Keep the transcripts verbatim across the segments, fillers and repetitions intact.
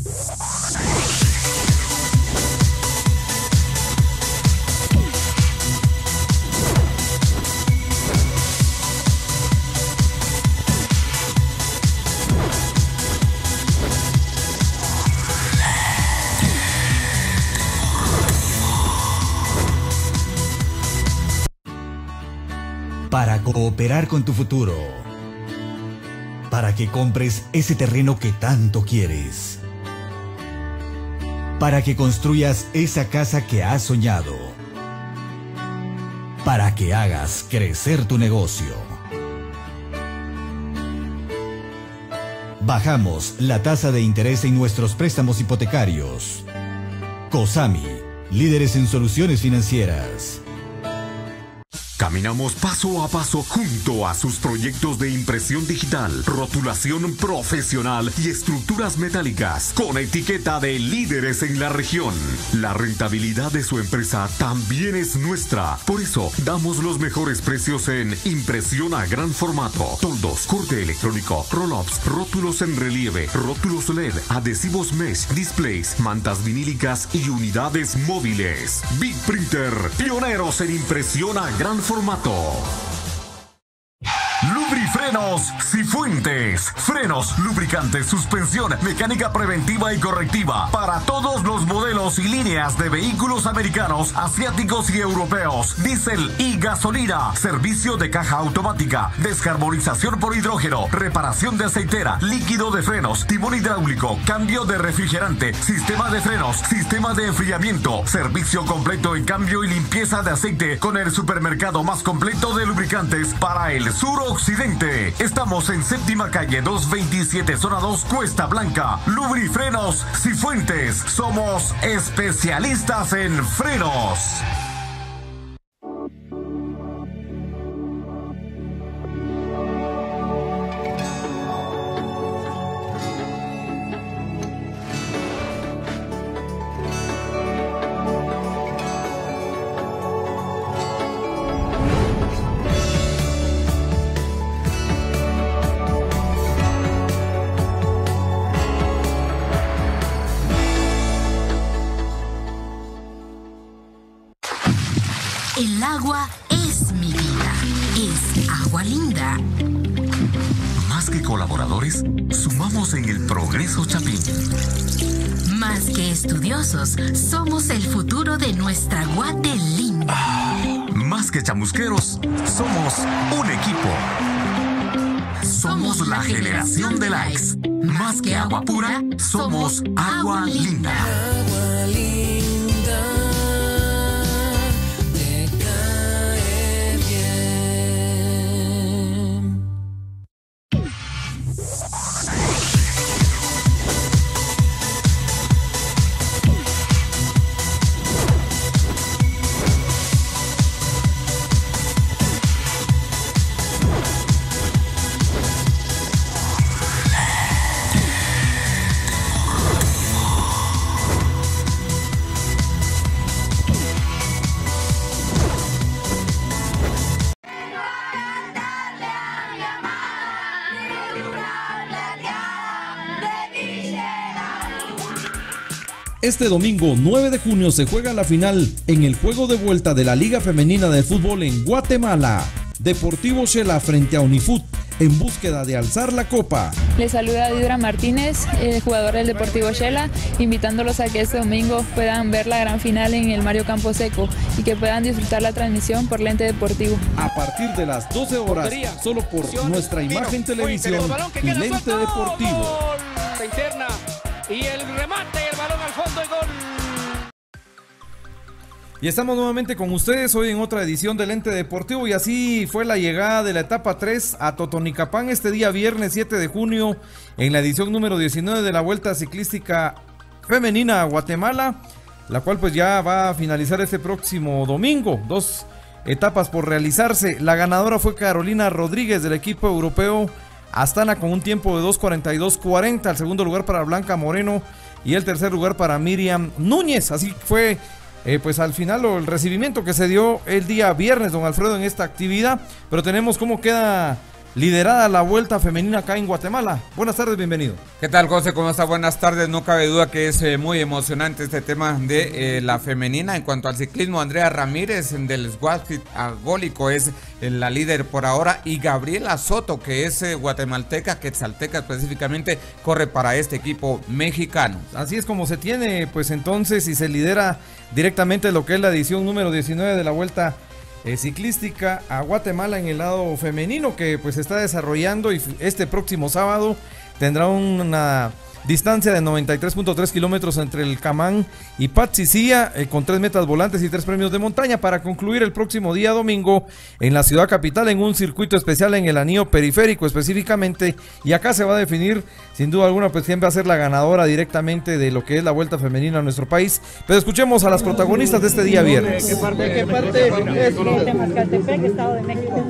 Para cooperar con tu futuro, para que compres ese terreno que tanto quieres, para que construyas esa casa que has soñado, para que hagas crecer tu negocio. Bajamos la tasa de interés en nuestros préstamos hipotecarios. COSAMI, líderes en soluciones financieras. Caminamos paso a paso junto a sus proyectos de impresión digital, rotulación profesional y estructuras metálicas con etiqueta de líderes en la región. La rentabilidad de su empresa también es nuestra. Por eso damos los mejores precios en impresión a gran formato, toldos, corte electrónico, roll-ups, rótulos en relieve, rótulos L E D, adhesivos mesh, displays, mantas vinílicas y unidades móviles. Big Printer, pioneros en impresión a gran formato. Lubrifrenos Cifuentes. Frenos, lubricantes, suspensión, mecánica preventiva y correctiva para todos los modelos y líneas de vehículos americanos, asiáticos y europeos. Diésel y gasolina. Servicio de caja automática, descarbonización por hidrógeno, reparación de aceitera, líquido de frenos, timón hidráulico, cambio de refrigerante, sistema de frenos, sistema de enfriamiento, servicio completo en cambio y limpieza de aceite con el supermercado más completo de lubricantes para el sur occidente. Estamos en séptima calle doscientos veintisiete, zona dos, Cuesta Blanca. Lubrifrenos Cifuentes. Somos especialistas en frenos. El agua es mi vida. Es Agua Linda. Más que colaboradores, sumamos en el progreso Chapín. Más que estudiosos, somos el futuro de nuestra Guate linda. Ah, más que chamusqueros, somos un equipo. Somos la generación de likes. Más que agua pura, somos Agua Linda. Agua linda, te cae bien. Este domingo nueve de junio se juega la final en el juego de vuelta de la Liga Femenina de Fútbol en Guatemala. Deportivo Shela frente a Unifut en búsqueda de alzar la copa. Les saluda Didra Martínez, eh, jugador del Deportivo Shela, invitándolos a que este domingo puedan ver la gran final en el Mario Camposeco y que puedan disfrutar la transmisión por Lente Deportivo. A partir de las doce horas, solo por nuestra imagen televisión y Lente Deportivo. Se interna y el remate, el balón al fondo y gol. Y estamos nuevamente con ustedes hoy en otra edición del Lente Deportivo, y así fue la llegada de la etapa tres a Totonicapán este día viernes siete de junio en la edición número diecinueve de la Vuelta Ciclística Femenina a Guatemala, la cual pues ya va a finalizar este próximo domingo. Dos etapas por realizarse. La ganadora fue Carolina Rodríguez del equipo europeo Astana con un tiempo de dos cuarenta y dos cuarenta, el segundo lugar para Blanca Moreno y el tercer lugar para Miriam Núñez. Así fue eh, pues al final o el recibimiento que se dio el día viernes, don Alfredo, en esta actividad. Pero tenemos cómo queda liderada la Vuelta Femenina acá en Guatemala. Buenas tardes, bienvenido. ¿Qué tal, José? ¿Cómo está? Buenas tardes. No cabe duda que es eh, muy emocionante este tema de eh, la femenina. En cuanto al ciclismo, Andrea Ramírez del Squadfit Agólico es eh, la líder por ahora, y Gabriela Soto, que es eh, guatemalteca, quetzalteca específicamente, corre para este equipo mexicano. Así es como se tiene, pues entonces, y se lidera directamente lo que es la edición número diecinueve de la Vuelta Eh, ciclística a Guatemala en el lado femenino, que pues se está desarrollando, y este próximo sábado tendrá una distancia de noventa y tres punto tres kilómetros entre el Camán y Patsicía, eh, con tres metas volantes y tres premios de montaña, para concluir el próximo día domingo en la ciudad capital en un circuito especial en el anillo periférico específicamente, y acá se va a definir sin duda alguna pues quién va a ser la ganadora directamente de lo que es la Vuelta Femenina a nuestro país. Pero escuchemos a las protagonistas de este día viernes. ¿Qué parte, qué parte es? De Mascaltepec, Estado de México.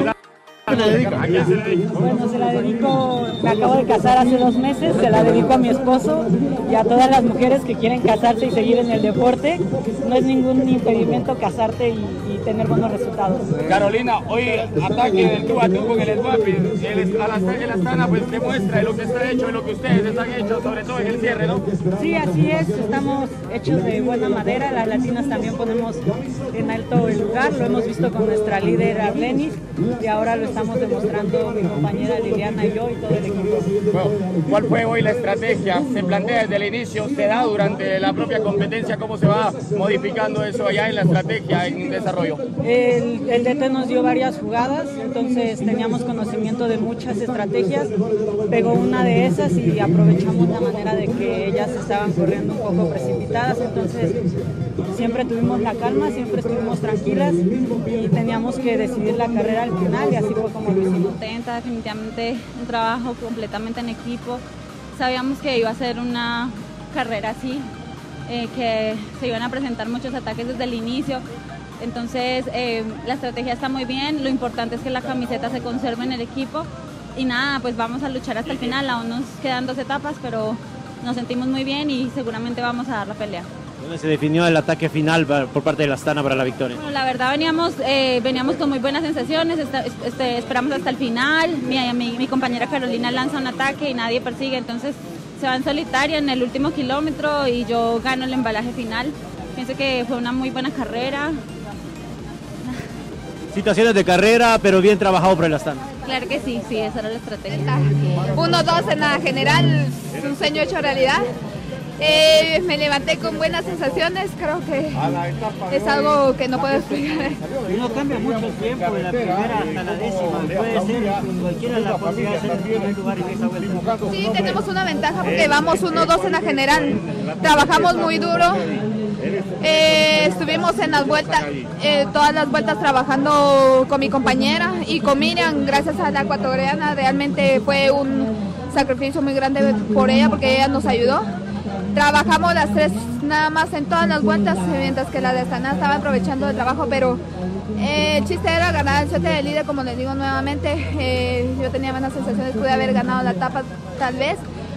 ¿A quién se le dedica? Bueno, se la dedico, me acabo de casar hace dos meses, se la dedico a mi esposo y a todas las mujeres que quieren casarse y seguir en el deporte. No es ningún impedimento casarte y, y tener buenos resultados. Carolina, hoy ataque del tú a tú con el Squadfit. El, el Astana pues demuestra lo que está hecho y lo que ustedes están hechos, sobre todo en el cierre, ¿no? Sí, así es, estamos hechos de buena madera, las latinas también ponemos en alto el lugar, lo hemos visto con nuestra líder Arlenis y ahora lo estamos estamos demostrando mi compañera Liliana y yo y todo el equipo. Bueno, ¿cuál fue hoy la estrategia? ¿Se plantea desde el inicio? ¿Se da durante la propia competencia? ¿Cómo se va modificando eso allá en la estrategia, en desarrollo? El, el D T nos dio varias jugadas, entonces teníamos conocimiento de muchas estrategias, pegó una de esas y aprovechamos la manera de que ellas estaban corriendo un poco precipitadas, entonces siempre tuvimos la calma, siempre estuvimos tranquilas y teníamos que decidir la carrera al final y así fue como lo hicimos. Contenta, definitivamente un trabajo completamente en equipo. Sabíamos que iba a ser una carrera así, eh, que se iban a presentar muchos ataques desde el inicio. Entonces eh, la estrategia está muy bien, lo importante es que la camiseta se conserve en el equipo y nada, pues vamos a luchar hasta el final, aún nos quedan dos etapas, pero nos sentimos muy bien y seguramente vamos a dar la pelea. ¿Dónde se definió el ataque final por parte de la Astana para la victoria? Bueno, la verdad veníamos, eh, veníamos con muy buenas sensaciones, esta, este, esperamos hasta el final, mi, mi, mi compañera Carolina lanza un ataque y nadie persigue, entonces se va en solitaria en el último kilómetro y yo gano el embalaje final. Pienso que fue una muy buena carrera. Situaciones de carrera, pero bien trabajado por el Astana. Claro que sí, sí, esa era la estrategia. uno dos en la general, es un sueño hecho realidad. Eh, me levanté con buenas sensaciones, creo que es algo que no puedo explicar. Y no cambia mucho el tiempo de la primera hasta la décima, puede ser cualquiera la posibilidad de ser el primer lugar en esta vuelta. Sí, tenemos una ventaja porque vamos uno dos en la general, trabajamos muy duro, eh, estuvimos en las vueltas, eh, todas las vueltas trabajando con mi compañera y con Miriam, gracias a la ecuatoriana, realmente fue un sacrificio muy grande por ella porque ella nos ayudó. Trabajamos las tres nada más en todas las vueltas, mientras que la de Astana estaba aprovechando el trabajo, pero eh, el chiste era ganar el siete de líder, como les digo nuevamente. Eh, yo tenía buenas sensaciones, pude haber ganado la etapa tal vez,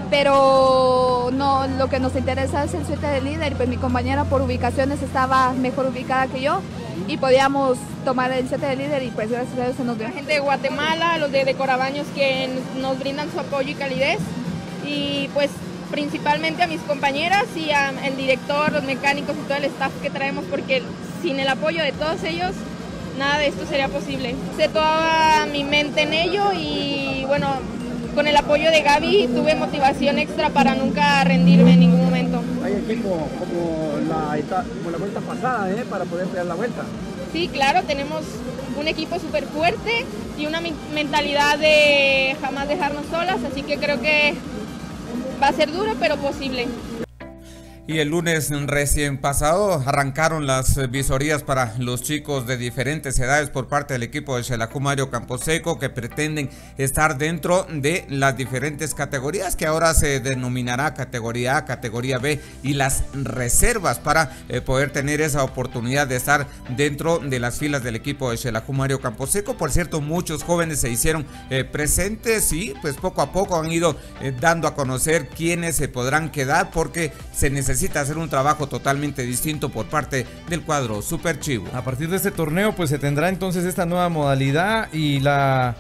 pero no, lo que nos interesa es el siete de líder, pues mi compañera por ubicaciones estaba mejor ubicada que yo y podíamos tomar el siete de líder y pues gracias a Dios se nos dio. La gente de Guatemala, los de, de Corabaños que nos brindan su apoyo y calidez y pues principalmente a mis compañeras y al director, los mecánicos y todo el staff que traemos, porque sin el apoyo de todos ellos, nada de esto sería posible. Puse toda mi mente en ello y bueno, con el apoyo de Gaby tuve motivación extra para nunca rendirme en ningún momento. Hay equipo como la, como la vuelta pasada, ¿eh? Para poder pelear la vuelta. Sí, claro, tenemos un equipo súper fuerte y una mentalidad de jamás dejarnos solas, así que creo que va a ser duro, pero posible. Y el lunes recién pasado arrancaron las visorías para los chicos de diferentes edades por parte del equipo de Xelajú Mario Camposeco, que pretenden estar dentro de las diferentes categorías que ahora se denominará categoría A, categoría B y las reservas para eh, poder tener esa oportunidad de estar dentro de las filas del equipo de Xelajú Mario Camposeco. Por cierto, muchos jóvenes se hicieron eh, presentes y pues poco a poco han ido eh, dando a conocer quiénes se podrán quedar, porque se necesita necesita hacer un trabajo totalmente distinto por parte del cuadro Super Chivo. A partir de este torneo pues se tendrá entonces esta nueva modalidad y la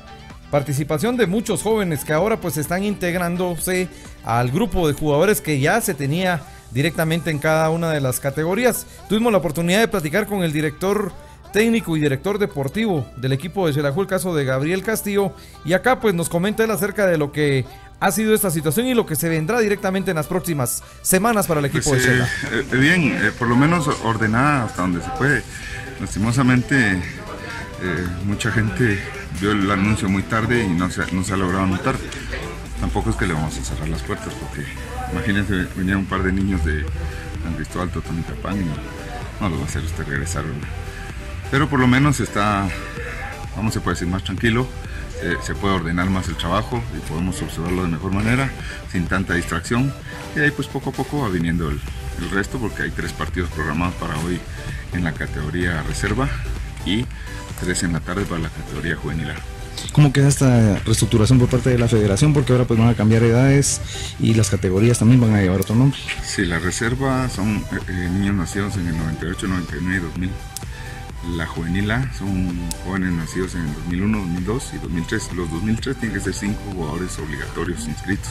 participación de muchos jóvenes que ahora pues están integrándose al grupo de jugadores que ya se tenía directamente en cada una de las categorías. Tuvimos la oportunidad de platicar con el director técnico y director deportivo del equipo de Xelajú, el caso de Gabriel Castillo, y acá pues nos comenta él acerca de lo que ha sido esta situación y lo que se vendrá directamente en las próximas semanas para el equipo pues, de Xela. Eh, eh, bien, eh, por lo menos ordenada hasta donde se puede. Lastimosamente eh, mucha gente vio el anuncio muy tarde y no se, no se ha logrado anotar. Tampoco es que le vamos a cerrar las puertas, porque imagínense, venían un par de niños de San Cristóbal, Totonicapán, y no lo va a hacer usted regresar, ¿verdad? Pero por lo menos está, vamos, se puede decir, más tranquilo, eh, se puede ordenar más el trabajo y podemos observarlo de mejor manera, sin tanta distracción, y ahí pues poco a poco va viniendo el, el resto, porque hay tres partidos programados para hoy en la categoría reserva y tres en la tarde para la categoría juvenil. ¿Cómo queda esta reestructuración por parte de la federación? Porque ahora pues van a cambiar edades y las categorías también van a llevar otro nombre. Sí, la reserva son eh, eh, niños nacidos en el noventa y ocho, noventa y nueve y dos mil. La juvenil A son jóvenes nacidos en el dos mil uno, dos mil dos y dos mil tres. Los dos mil tres tienen que ser cinco jugadores obligatorios inscritos.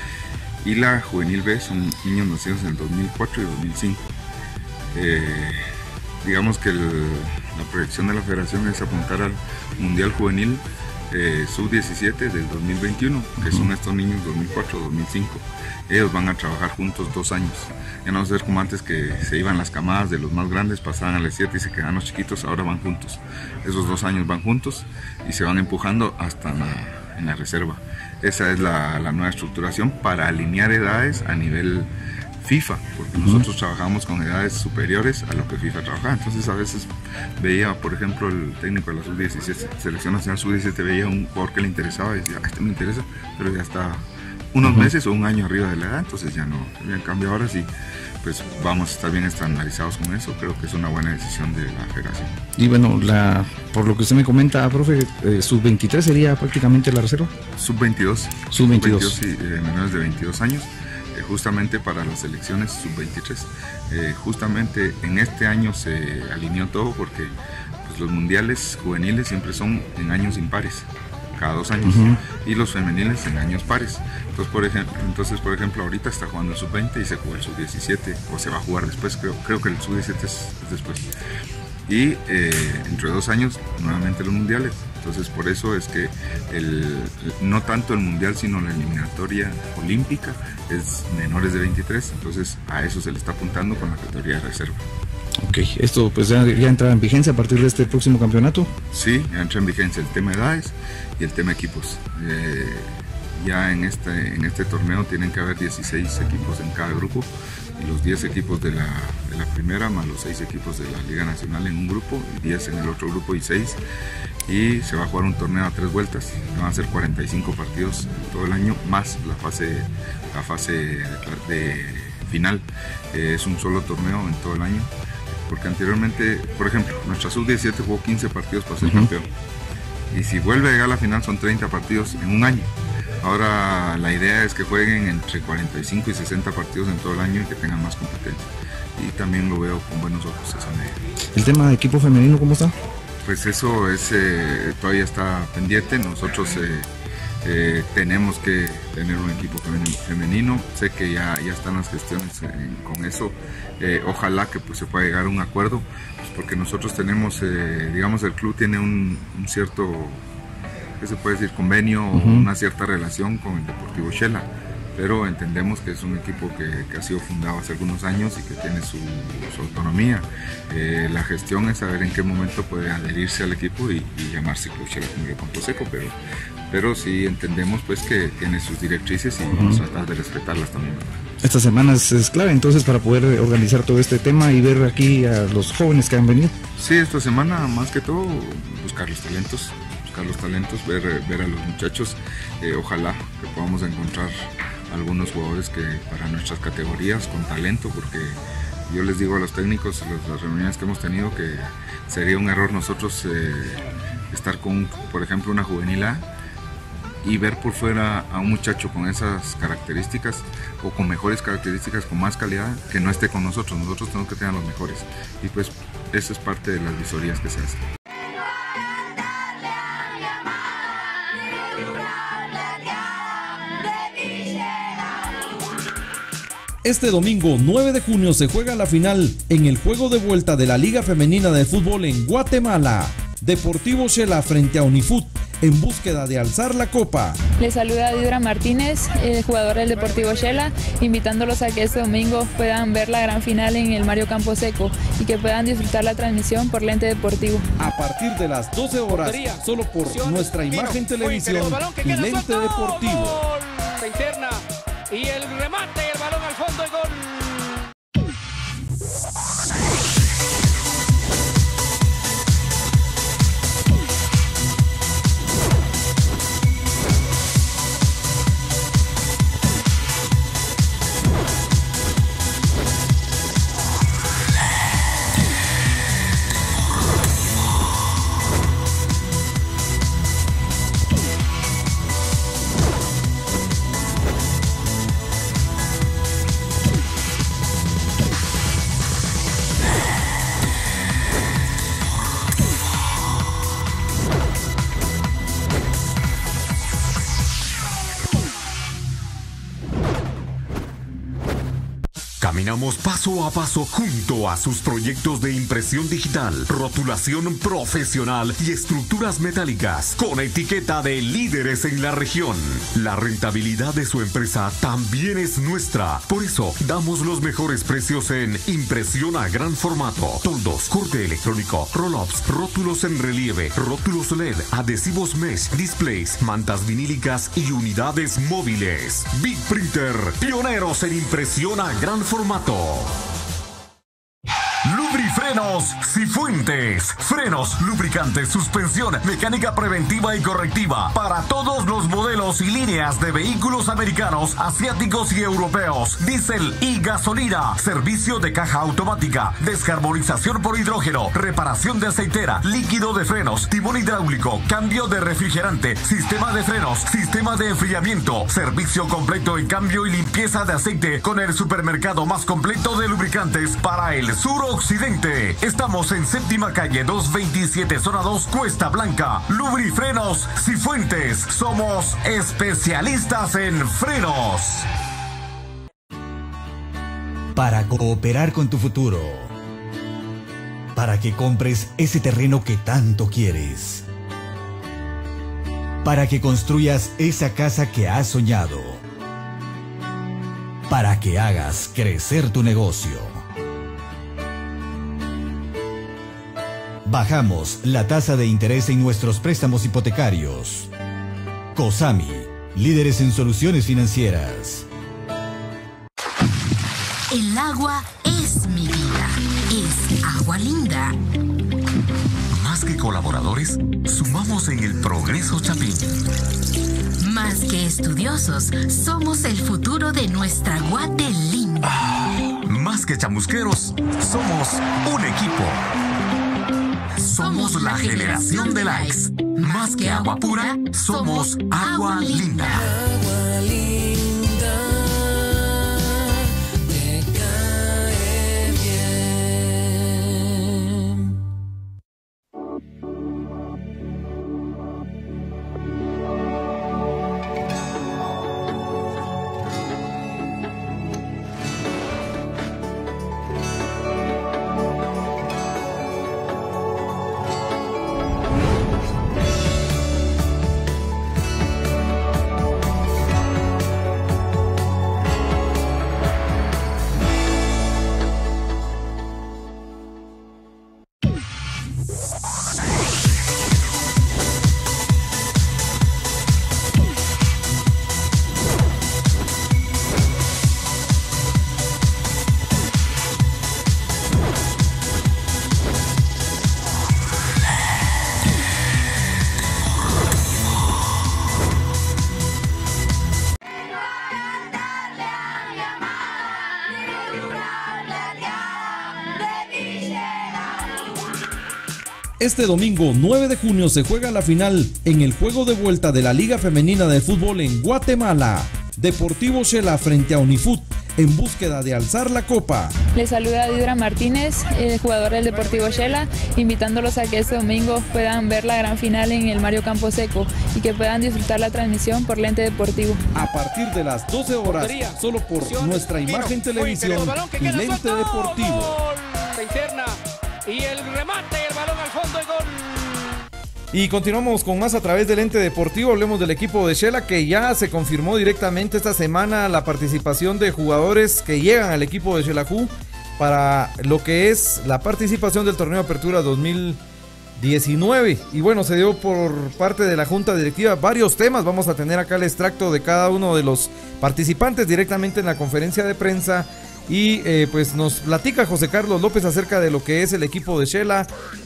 Y la juvenil B son niños nacidos en el dos mil cuatro y dos mil cinco. Eh, digamos que el, la proyección de la federación es apuntar al Mundial Juvenil eh, sub diecisiete del dos mil veintiuno, que son estos niños dos mil cuatro, dos mil cinco. Ellos van a trabajar juntos dos años. Ya no va a ser como antes, que se iban las camadas de los más grandes, pasaban a las siete y se quedaban los chiquitos. Ahora van juntos. Esos dos años van juntos y se van empujando hasta la, en la reserva. Esa es la, la nueva estructuración para alinear edades a nivel FIFA, porque uh-huh. nosotros trabajamos con edades superiores a lo que FIFA trabaja. Entonces a veces veía, por ejemplo, el técnico de la sub diecisiete, selección nacional sub diecisiete, veía un jugador que le interesaba y decía, ah, este me interesa, pero ya está unos uh-huh. meses o un año arriba de la edad, entonces ya no. En cambio ahora sí, pues vamos a estar bien estandarizados con eso. Creo que es una buena decisión de la federación. Y bueno, la, por lo que usted me comenta, profe, eh, sub veintitrés sería prácticamente la reserva. sub veintidós. sub veintidós. sub veintidós, sí, eh, menores de veintidós años. Justamente para las selecciones sub veintitrés. Eh, justamente en este año se alineó todo, porque pues, los mundiales juveniles siempre son en años impares, cada dos años, uh-huh. y los femeniles en años pares. Entonces por, ejemplo, entonces, por ejemplo, ahorita está jugando el sub veinte y se jugó el sub diecisiete, o se va a jugar después, creo, creo que el sub diecisiete es, es después. Y eh, entre dos años nuevamente los mundiales. Entonces por eso es que el, no tanto el mundial sino la eliminatoria olímpica es menores de veintitrés, entonces a eso se le está apuntando con la categoría de reserva. Ok, esto pues ya, ya entra en vigencia a partir de este próximo campeonato. Sí, ya entra en vigencia el tema de edades y el tema equipos. Eh, ya en este, en este torneo tienen que haber dieciséis equipos en cada grupo, y los diez equipos de la, de la primera más los seis equipos de la Liga Nacional en un grupo, y diez en el otro grupo y seis. Y se va a jugar un torneo a tres vueltas, van a ser cuarenta y cinco partidos todo el año, más la fase, la fase de, de final. Eh, es un solo torneo en todo el año, porque anteriormente, por ejemplo, nuestra sub diecisiete jugó quince partidos para ser uh-huh. campeón, y si vuelve a llegar a la final son treinta partidos en un año. Ahora la idea es que jueguen entre cuarenta y cinco y sesenta partidos en todo el año y que tengan más competencia, y también lo veo con buenos ojos esa medida. ¿El tema de equipo femenino cómo está? Pues eso es, eh, todavía está pendiente. Nosotros eh, eh, tenemos que tener un equipo femenino. Sé que ya, ya están las gestiones eh, con eso. Eh, ojalá que pues, se pueda llegar a un acuerdo, pues, porque nosotros tenemos, eh, digamos, el club tiene un, un cierto, ¿qué se puede decir?, convenio, uh-huh. o una cierta relación con el Deportivo Xela. Pero entendemos que es un equipo que, que ha sido fundado hace algunos años y que tiene su, su autonomía. Eh, la gestión es saber en qué momento puede adherirse al equipo y, y llamarse Club Xela Río Campo Seco, pero, pero sí entendemos pues que tiene sus directrices y uh-huh. vamos a tratar de respetarlas también. Esta semana es clave entonces para poder organizar todo este tema y ver aquí a los jóvenes que han venido. Sí, esta semana más que todo buscar los talentos, buscar los talentos, ver, ver a los muchachos. Eh, ojalá que podamos encontrar algunos jugadores que para nuestras categorías con talento, porque yo les digo a los técnicos, las reuniones que hemos tenido, que sería un error nosotros eh, estar con, por ejemplo, una juvenil A y ver por fuera a un muchacho con esas características o con mejores características, con más calidad, que no esté con nosotros. Nosotros tenemos que tener los mejores, y pues eso es parte de las visorías que se hacen. Este domingo nueve de junio se juega la final en el juego de vuelta de la Liga Femenina de Fútbol en Guatemala. Deportivo Shela frente a Unifut en búsqueda de alzar la copa. Les saluda Didra Martínez, eh, jugador del Deportivo Shela, invitándolos a que este domingo puedan ver la gran final en el Mario Camposeco y que puedan disfrutar la transmisión por Lente Deportivo. A partir de las doce horas, solo por nuestra imagen televisión y Lente Deportivo. Se interna y el remate, el balón al fondo y gol. Caminamos paso a paso junto a sus proyectos de impresión digital, rotulación profesional y estructuras metálicas con etiqueta de líderes en la región. La rentabilidad de su empresa también es nuestra. Por eso damos los mejores precios en impresión a gran formato, toldos, corte electrónico, roll-ups, rótulos en relieve, rótulos L E D, adhesivos mesh, displays, mantas vinílicas y unidades móviles. Big Printer, pioneros en impresión a gran formato. Lubrifrenos Cifuentes. Frenos, lubricantes, suspensión, mecánica preventiva y correctiva para todos los modelos y líneas de vehículos americanos, asiáticos y europeos. Diésel y gasolina. Servicio de caja automática, descarbonización por hidrógeno, reparación de aceitera, líquido de frenos, timón hidráulico, cambio de refrigerante, sistema de frenos, sistema de enfriamiento, servicio completo en cambio y limpieza de aceite con el supermercado más completo de lubricantes para el sur occidente. Estamos en séptima calle doscientos veintisiete, zona dos, Cuesta Blanca. Lubrifrenos Cifuentes. Somos especialistas en frenos. Para cooperar con tu futuro. Para que compres ese terreno que tanto quieres. Para que construyas esa casa que has soñado. Para que hagas crecer tu negocio. Bajamos la tasa de interés en nuestros préstamos hipotecarios. COSAMI, líderes en soluciones financieras. El agua es mi vida. Es Agua Linda. Más que colaboradores, sumamos en el progreso Chapín. Más que estudiosos, somos el futuro de nuestra Guate linda. Ah, más que chamusqueros, somos un equipo. Somos la generación de likes. Más que agua pura, somos Agua Linda. Agua linda, te cae bien. Este domingo nueve de junio se juega la final en el juego de vuelta de la Liga Femenina de Fútbol en Guatemala. Deportivo Shela frente a Unifut en búsqueda de alzar la copa. Les saluda Didra Martínez, eh, jugador del Deportivo Shela, invitándolos a que este domingo puedan ver la gran final en el Mario Camposeco y que puedan disfrutar la transmisión por Lente Deportivo. A partir de las doce horas, solo por nuestra imagen televisión y Lente Deportivo. Se interna y el remate, el balón al fondo y gol. Y continuamos con más a través del Ente Deportivo. Hablemos del equipo de Shela, que ya se confirmó directamente esta semana la participación de jugadores que llegan al equipo de Xelajú para lo que es la participación del torneo Apertura dos mil diecinueve. Y bueno, se dio por parte de la Junta Directiva varios temas. Vamos a tener acá el extracto de cada uno de los participantes directamente en la conferencia de prensa. Y eh, pues nos platica José Carlos López acerca de lo que es el equipo de Shela,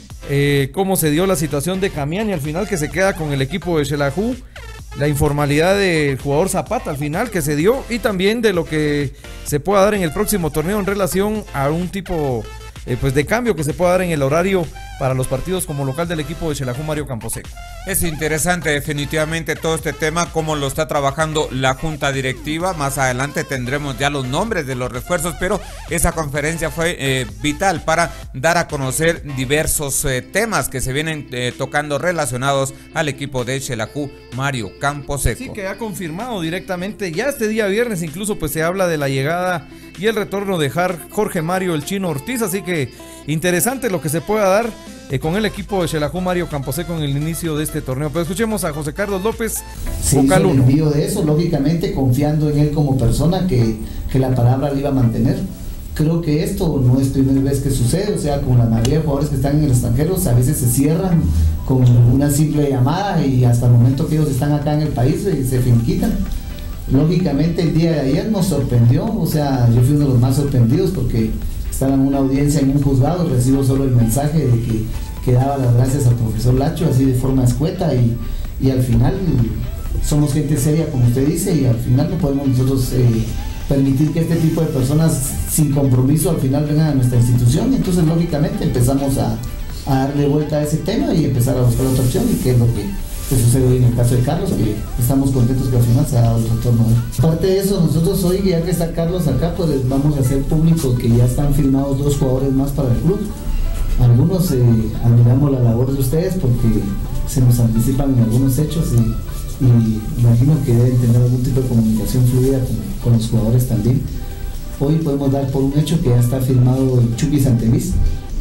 eh, cómo se dio la situación de Camiani al final, que se queda con el equipo de Xelajú, la informalidad del jugador Zapata al final que se dio, y también de lo que se pueda dar en el próximo torneo en relación a un tipo eh, pues de cambio que se pueda dar en el horario para los partidos como local del equipo de Xelajú Mario Camposeco. Es interesante definitivamente todo este tema, cómo lo está trabajando la junta directiva. Más adelante tendremos ya los nombres de los refuerzos, pero esa conferencia fue eh, vital para dar a conocer diversos eh, temas que se vienen eh, tocando relacionados al equipo de Xelajú Mario Camposeco. Sí, que ha confirmado directamente ya este día viernes, incluso pues se habla de la llegada y el retorno de Jorge Mario el Chino Ortiz, así que interesante lo que se pueda dar eh, con el equipo de Xelajú Mario Camposeco en el inicio de este torneo. Pero escuchemos a José Carlos López, se hizo el envío de eso, lógicamente confiando en él como persona, que, que la palabra le iba a mantener. Creo que esto no es primera vez que sucede, o sea, con la mayoría de jugadores que están en el extranjero, a veces se cierran con una simple llamada y hasta el momento que ellos están acá en el país se, se finiquitan. Lógicamente el día de ayer nos sorprendió, o sea, yo fui uno de los más sorprendidos porque estaba en una audiencia en un juzgado, recibo solo el mensaje de que, que daba las gracias al profesor Lacho, así de forma escueta, y, y al final somos gente seria, como usted dice, y al final no podemos nosotros eh, permitir que este tipo de personas sin compromiso al final vengan a nuestra institución. Entonces lógicamente empezamos a, a darle vuelta a ese tema y empezar a buscar otra opción, y que es lo que, que sucede hoy en el caso de Carlos, que estamos contentos que al final se ha dado el retorno. Aparte de eso, nosotros hoy, ya que está Carlos acá, pues les vamos a hacer público que ya están firmados dos jugadores más para el club. Algunos eh, admiramos la labor de ustedes porque se nos anticipan en algunos hechos, y, y imagino que deben tener algún tipo de comunicación fluida con, con los jugadores también. Hoy podemos dar por un hecho que ya está firmado Chucky Santeliz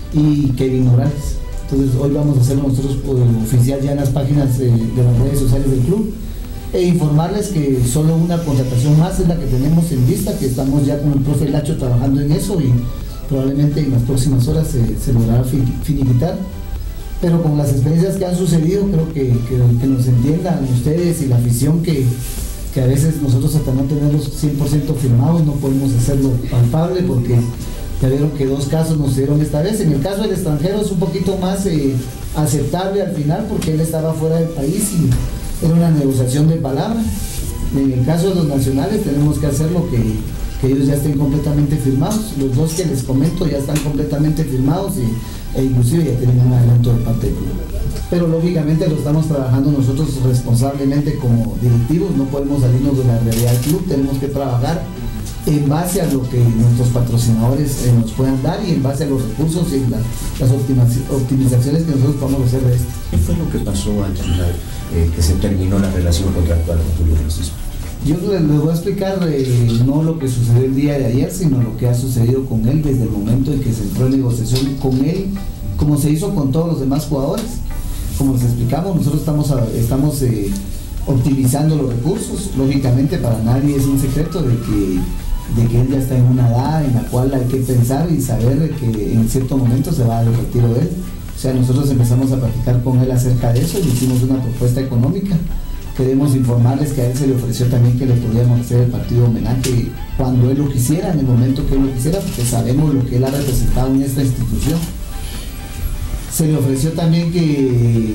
y Kevin Morales. Entonces hoy vamos a hacerlo nosotros eh, oficial ya en las páginas eh, de las redes sociales del club, e informarles que solo una contratación más es la que tenemos en vista, que estamos ya con el profe Lacho trabajando en eso, y probablemente en las próximas horas se, se logrará finiquitar. Pero con las experiencias que han sucedido, creo que, que, que nos entiendan ustedes y la afición, que, que a veces nosotros hasta no tenerlos cien por ciento firmados no podemos hacerlo palpable, porque ya vieron que dos casos nos dieron esta vez. En el caso del extranjero es un poquito más eh, aceptable al final, porque él estaba fuera del país y era una negociación de palabra. En el caso de los nacionales tenemos que hacerlo que, que ellos ya estén completamente firmados. Los dos que les comento ya están completamente firmados, y, e inclusive ya tienen un adelanto de parte del club. Pero lógicamente lo estamos trabajando nosotros responsablemente como directivos, no podemos salirnos de la realidad del club, tenemos que trabajar en base a lo que nuestros patrocinadores eh, nos puedan dar, y en base a los recursos y la, las optimizaciones que nosotros podamos hacer de esto. ¿Qué fue lo que pasó al final eh, que se terminó la relación contractual con Julio Francisco? Yo les, les voy a explicar eh, no lo que sucedió el día de ayer, sino lo que ha sucedido con él desde el momento en que se entró en negociación con él, como se hizo con todos los demás jugadores. Como les explicamos, nosotros estamos, estamos eh, optimizando los recursos. Lógicamente para nadie es un secreto de que de que él ya está en una edad en la cual hay que pensar y saber que en cierto momento se va a dar el retiro de él. O sea, nosotros empezamos a platicar con él acerca de eso y le hicimos una propuesta económica. Queremos informarles que a él se le ofreció también que le podíamos hacer el partido de homenaje cuando él lo quisiera, en el momento que él lo quisiera, porque sabemos lo que él ha representado en esta institución. Se le ofreció también que,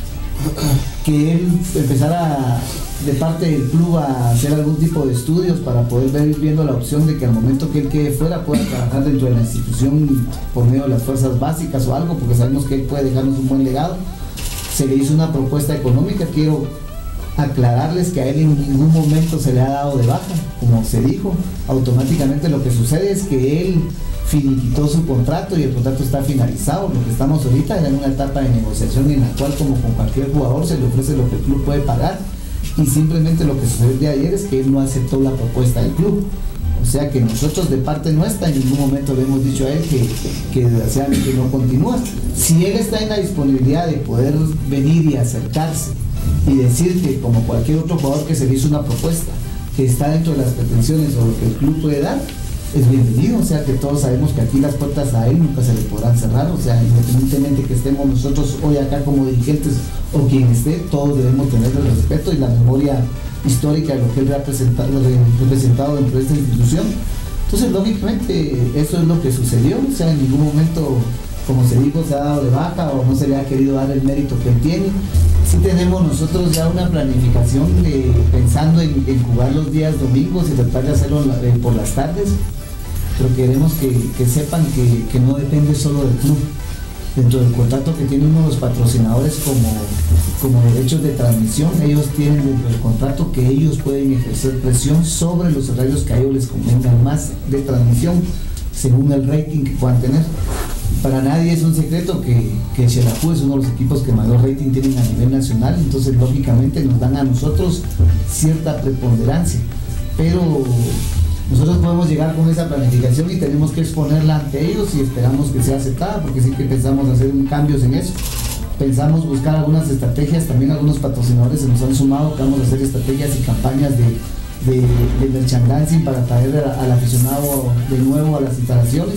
que él empezara de parte del club a hacer algún tipo de estudios para poder ver viendo la opción de que al momento que él quede fuera pueda trabajar dentro de la institución por medio de las fuerzas básicas o algo, porque sabemos que él puede dejarnos un buen legado. Se le hizo una propuesta económica. Quiero aclararles que a él en ningún momento se le ha dado de baja, como se dijo. Automáticamente lo que sucede es que él finiquitó su contrato y el contrato está finalizado. Lo que estamos ahorita en una etapa de negociación en la cual, como con cualquier jugador, se le ofrece lo que el club puede pagar, y simplemente lo que sucedió el día de ayer es que él no aceptó la propuesta del club. O sea que nosotros de parte nuestra en ningún momento le hemos dicho a él que, que desgraciadamente no continúa. Si él está en la disponibilidad de poder venir y acercarse y decir que, como cualquier otro jugador que se le hizo una propuesta, que está dentro de las pretensiones o lo que el club puede dar, es bienvenido. O sea que todos sabemos que aquí las puertas a él nunca se le podrán cerrar. O sea, independientemente que estemos nosotros hoy acá como dirigentes o quien esté, todos debemos tener el respeto y la memoria histórica de lo que él ha representado, representado dentro de esta institución. Entonces, lógicamente, eso es lo que sucedió. O sea, en ningún momento, como se dijo, se ha dado de baja o no se le ha querido dar el mérito que él tiene. Sí tenemos nosotros ya una planificación de, pensando en, en jugar los días domingos y tratar de hacerlo eh, por las tardes, pero queremos que, que sepan que, que no depende solo del club. Dentro del contrato que tienen uno de los patrocinadores como, como derechos de transmisión, ellos tienen dentro del contrato que ellos pueden ejercer presión sobre los horarios que a ellos les convengan más de transmisión, según el rating que puedan tener. Para nadie es un secreto que, que Xelajú es uno de los equipos que mayor rating tienen a nivel nacional, entonces lógicamente nos dan a nosotros cierta preponderancia, pero nosotros podemos llegar con esa planificación y tenemos que exponerla ante ellos y esperamos que sea aceptada, porque sí que pensamos hacer un cambios en eso. Pensamos buscar algunas estrategias, también algunos patrocinadores se nos han sumado, que vamos a hacer estrategias y campañas de, de, de merchandising para traer a, al aficionado de nuevo a las instalaciones.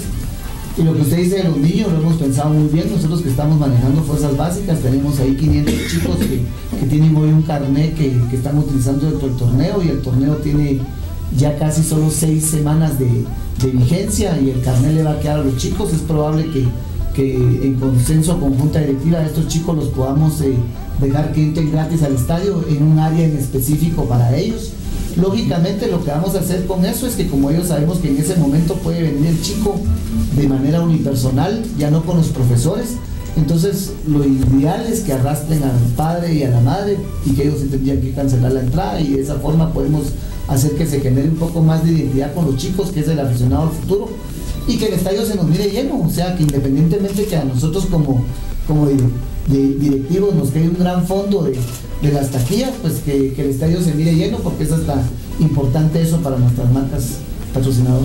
Y lo que usted dice de los niños, lo hemos pensado muy bien. Nosotros que estamos manejando fuerzas básicas, tenemos ahí quinientos chicos que, que tienen hoy un carnet que, que están utilizando dentro del torneo, y el torneo tiene ya casi solo seis semanas de, de vigencia y el carnet le va a quedar a los chicos. Es probable que, que en consenso con junta directiva a estos chicos los podamos eh, dejar que entren gratis al estadio en un área en específico para ellos. Lógicamente lo que vamos a hacer con eso es que, como ellos sabemos que en ese momento puede venir el chico de manera unipersonal, ya no con los profesores, entonces lo ideal es que arrastren al padre y a la madre y que ellos tendrían que cancelar la entrada, y de esa forma podemos hacer que se genere un poco más de identidad con los chicos, que es el aficionado al futuro, y que el estadio se nos mire lleno. O sea, que independientemente que a nosotros como, como de, de directivos nos quede un gran fondo de, de las taquillas, pues que, que el estadio se mire lleno, porque es hasta importante eso para nuestras marcas patrocinadoras.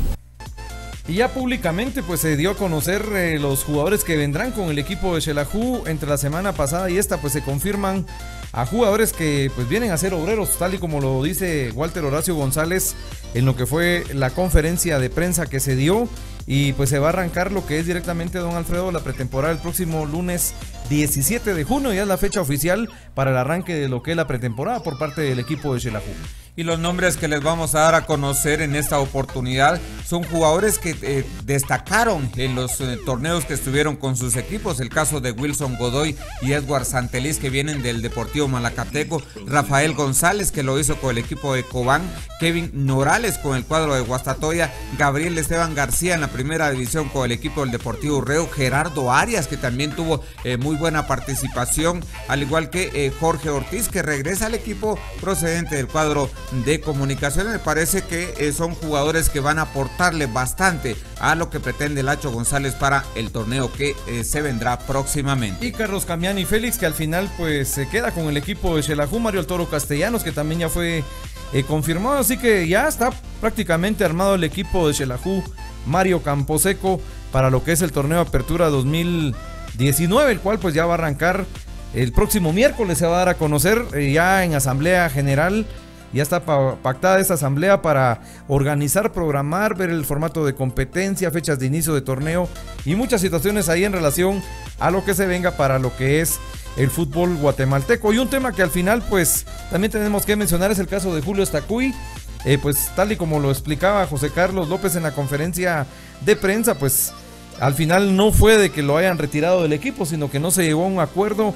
Y ya públicamente pues se dio a conocer eh, los jugadores que vendrán con el equipo de Xelajú. Entre la semana pasada y esta pues se confirman a jugadores que pues vienen a ser obreros, tal y como lo dice Walter Horacio González en lo que fue la conferencia de prensa que se dio. Y pues se va a arrancar lo que es directamente, don Alfredo, la pretemporada el próximo lunes diecisiete de junio. Ya es la fecha oficial para el arranque de lo que es la pretemporada por parte del equipo de Xelajú. Y los nombres que les vamos a dar a conocer en esta oportunidad son jugadores que eh, destacaron en los eh, torneos que estuvieron con sus equipos. El caso de Wilson Godoy y Edward Santeliz, que vienen del Deportivo Malacateco. Rafael González, que lo hizo con el equipo de Cobán. Kevin Norales con el cuadro de Guastatoya. Gabriel Esteban García en la primera división con el equipo del Deportivo Urreo. Gerardo Arias, que también tuvo eh, muy buena participación, al igual que eh, Jorge Ortiz, que regresa al equipo procedente del cuadro de Comunicaciones. Me parece que eh, son jugadores que van a aportarle bastante a lo que pretende Lacho González para el torneo que eh, se vendrá próximamente. Y Carlos Camiani Félix, que al final pues se queda con el equipo de Xelajú. Mario El Toro Castellanos, que también ya fue eh, confirmado, así que ya está prácticamente armado el equipo de Xelajú. Mario Camposeco para lo que es el torneo Apertura dos mil diecinueve, el cual pues ya va a arrancar el próximo miércoles. Se va a dar a conocer eh, ya en asamblea general. Ya está pactada esta asamblea para organizar, programar, ver el formato de competencia, fechas de inicio de torneo y muchas situaciones ahí en relación a lo que se venga para lo que es el fútbol guatemalteco. Y un tema que al final pues también tenemos que mencionar es el caso de Julio Estacuy. Eh, pues tal y como lo explicaba José Carlos López en la conferencia de prensa, pues al final no fue de que lo hayan retirado del equipo, sino que no se llegó a un acuerdo.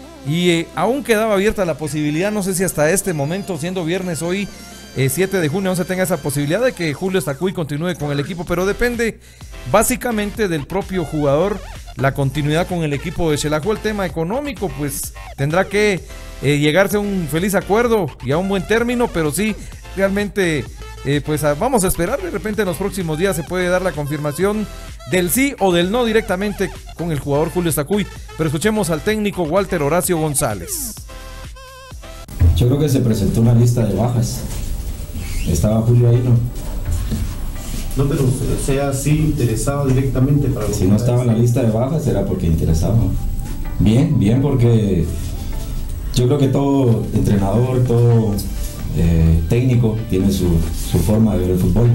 Y eh, aún quedaba abierta la posibilidad, no sé si hasta este momento, siendo viernes hoy, eh, siete de junio, no se tenga esa posibilidad de que Julio Estacuy continúe con el equipo, pero depende básicamente del propio jugador la continuidad con el equipo de Xelajú. El tema económico, pues tendrá que eh, llegarse a un feliz acuerdo y a un buen término, pero sí, realmente, eh, pues a, vamos a esperar. De repente en los próximos días se puede dar la confirmación del sí o del no directamente con el jugador Julio Stacuy. Pero escuchemos al técnico Walter Horacio González. Yo creo que se presentó una lista de bajas. Estaba Julio ahí, ¿no? No, pero sea así interesado directamente para... Si no estaba en la lista de bajas era porque interesaba. Bien, bien, porque yo creo que todo entrenador, todo eh, técnico tiene su, su forma de ver el fútbol.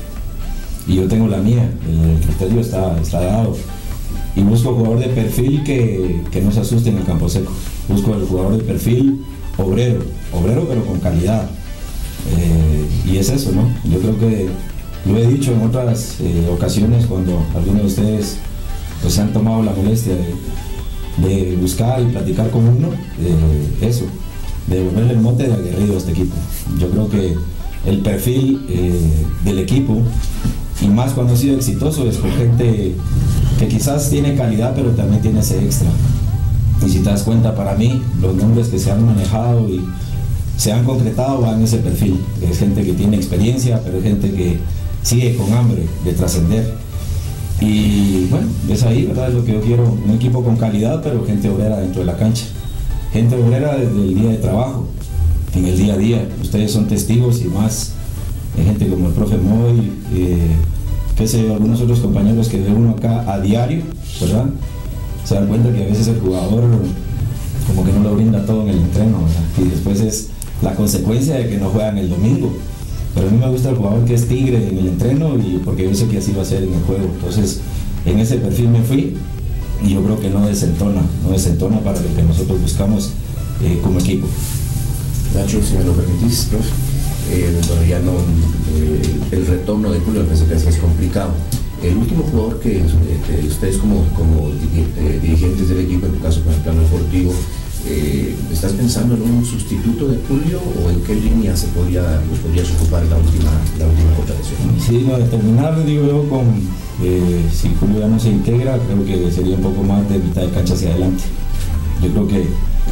Y yo tengo la mía, el criterio está, está dado. Y busco jugador de perfil que, que no se asuste en el campo seco. Busco el jugador de perfil obrero, obrero pero con calidad. Eh, y es eso, ¿no? Yo creo que lo he dicho en otras eh, ocasiones cuando algunos de ustedes pues, se han tomado la molestia de, de buscar y platicar con uno, eh, eso, de volverle el mote de aguerrido a este equipo. Yo creo que el perfil eh, del equipo, y más cuando ha sido exitoso, es con gente que quizás tiene calidad pero también tiene ese extra. Y si te das cuenta, para mí, los nombres que se han manejado y se han concretado van en ese perfil. Es gente que tiene experiencia, pero es gente que sigue con hambre de trascender. Y bueno, es ahí, ¿verdad? Es lo que yo quiero, un equipo con calidad, pero gente obrera dentro de la cancha. Gente obrera desde el día de trabajo, en el día a día. Ustedes son testigos y más, hay gente como el profe Moy, eh, qué sé yo, algunos otros compañeros que ve uno acá a diario, ¿verdad? Se dan cuenta que a veces el jugador como que no lo brinda todo en el entreno, ¿verdad? Y después es la consecuencia de que no juegan el domingo. Pero a mí me gusta el jugador que es tigre en el entreno, y porque yo sé que así va a ser en el juego. Entonces, en ese perfil me fui y yo creo que no desentona, no desentona para lo que nosotros buscamos eh, como equipo. Nacho, si me lo permitís, profe, eh, bueno, ya no, eh, el retorno de Julio me parece que es complicado. El último jugador que, que ustedes como, como eh, dirigentes del equipo, en tu caso con el plano deportivo, eh, ¿estás pensando en un sustituto de Julio o en qué línea se podría, nos podrías ocupar la última, la última contratación? Sí, no, determinar, digo yo, con eh, si Julio ya no se integra, creo que sería un poco más de mitad de cancha hacia adelante. Yo creo que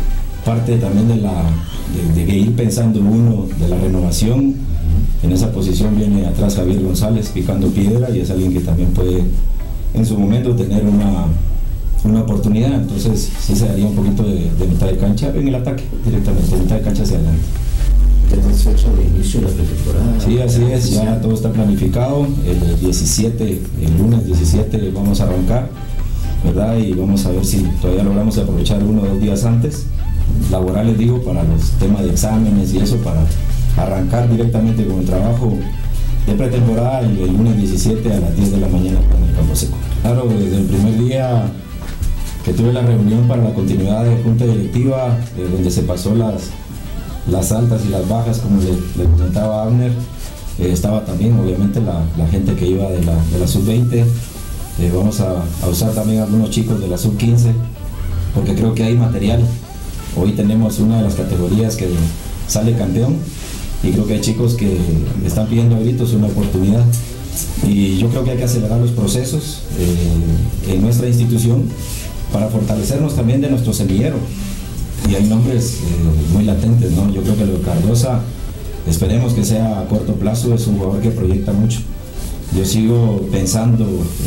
parte también de, la, de, de ir pensando uno de la renovación. En esa posición viene atrás Javier González picando piedra, y es alguien que también puede en su momento tener una, una oportunidad. Entonces sí se daría un poquito de, de mitad de cancha en el ataque, directamente, de mitad de cancha hacia adelante. ¿Tienes fecha de inicio de la pretemporada? Sí, así es, ya todo está planificado. El diecisiete, el lunes diecisiete vamos a arrancar, ¿verdad? Y vamos a ver si todavía logramos aprovechar uno o dos días antes, laborales digo, para los temas de exámenes y eso, para arrancar directamente con el trabajo de pretemporada el, el lunes diecisiete a las diez de la mañana en el campo seco. Claro, desde el primer día que tuve la reunión para la continuidad de junta directiva, eh, donde se pasó las, las altas y las bajas, como le, le comentaba Abner, eh, estaba también obviamente la, la gente que iba de la, de la sub veinte, eh, vamos a, a usar también algunos chicos de la sub quince, porque creo que hay material. Hoy tenemos una de las categorías que sale campeón, y creo que hay chicos que están pidiendo a gritos una oportunidad, y yo creo que hay que acelerar los procesos eh, en nuestra institución para fortalecernos también de nuestro semillero, y hay nombres eh, muy latentes, ¿no? Yo creo que lo de Cardosa, esperemos que sea a corto plazo, es un jugador que proyecta mucho. Yo sigo pensando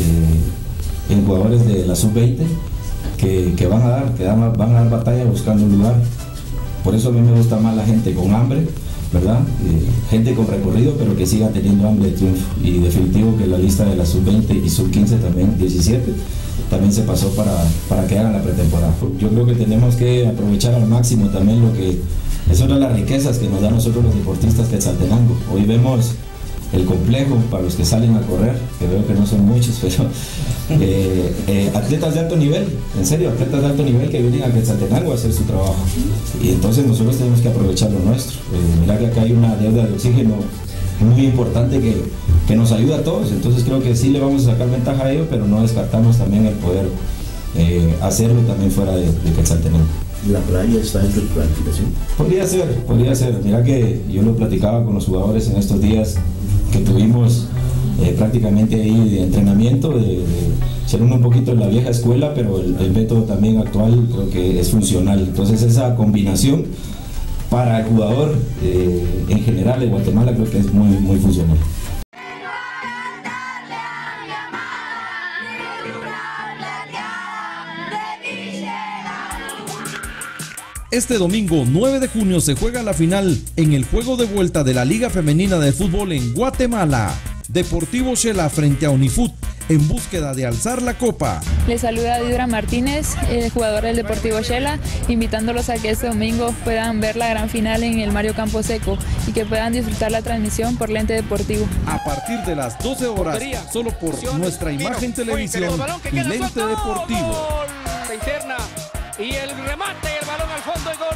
eh, en jugadores de la sub veinte que, que van a dar, que dan, van a dar batalla buscando un lugar. Por eso a mí me gusta más la gente con hambre, ¿verdad? Eh, gente con recorrido, pero que siga teniendo hambre de triunfo. Y definitivo que la lista de la sub veinte y sub quince también, diecisiete, también se pasó para, para que hagan la pretemporada. Yo creo que tenemos que aprovechar al máximo también lo que es una de las riquezas que nos da a nosotros los deportistas Quetzaltenango. Hoy vemos el complejo para los que salen a correr, que veo que no son muchos, pero eh, eh, atletas de alto nivel, en serio, atletas de alto nivel que vienen a Quetzaltenango a hacer su trabajo, y entonces nosotros tenemos que aprovechar lo nuestro. Eh, mira que acá hay una deuda de oxígeno muy importante que, que nos ayuda a todos, entonces creo que sí le vamos a sacar ventaja a ello, pero no descartamos también el poder eh, hacerlo también fuera de, de Quetzaltenango. ¿La playa está dentro de tu planificación? Podría ser, podría ser. Mira que yo lo platicaba con los jugadores en estos días que tuvimos eh, prácticamente ahí de entrenamiento, de, de ser uno un poquito en la vieja escuela, pero el, el método también actual creo que es funcional. Entonces esa combinación para el jugador eh, en general de Guatemala creo que es muy, muy funcional. Este domingo nueve de junio se juega la final en el juego de vuelta de la Liga Femenina de Fútbol en Guatemala. Deportivo Shela frente a Unifut en búsqueda de alzar la copa. Les saluda Didra Martínez, eh, jugadora del Deportivo Shela, invitándolos a que este domingo puedan ver la gran final en el Mario Camposeco y que puedan disfrutar la transmisión por Lente Deportivo. A partir de las doce horas, solo por nuestra imagen televisión y Lente Deportivo. Se interna y el remate, el balón al fondo y gol.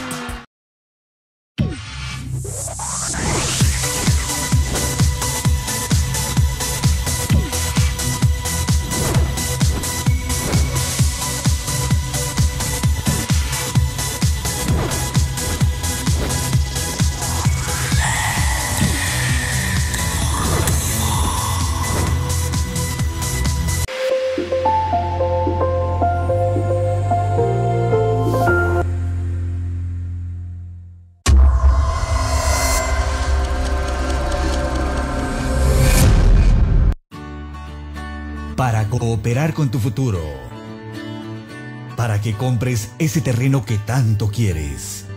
Para cooperar con tu futuro. Para que compres ese terreno que tanto quieres.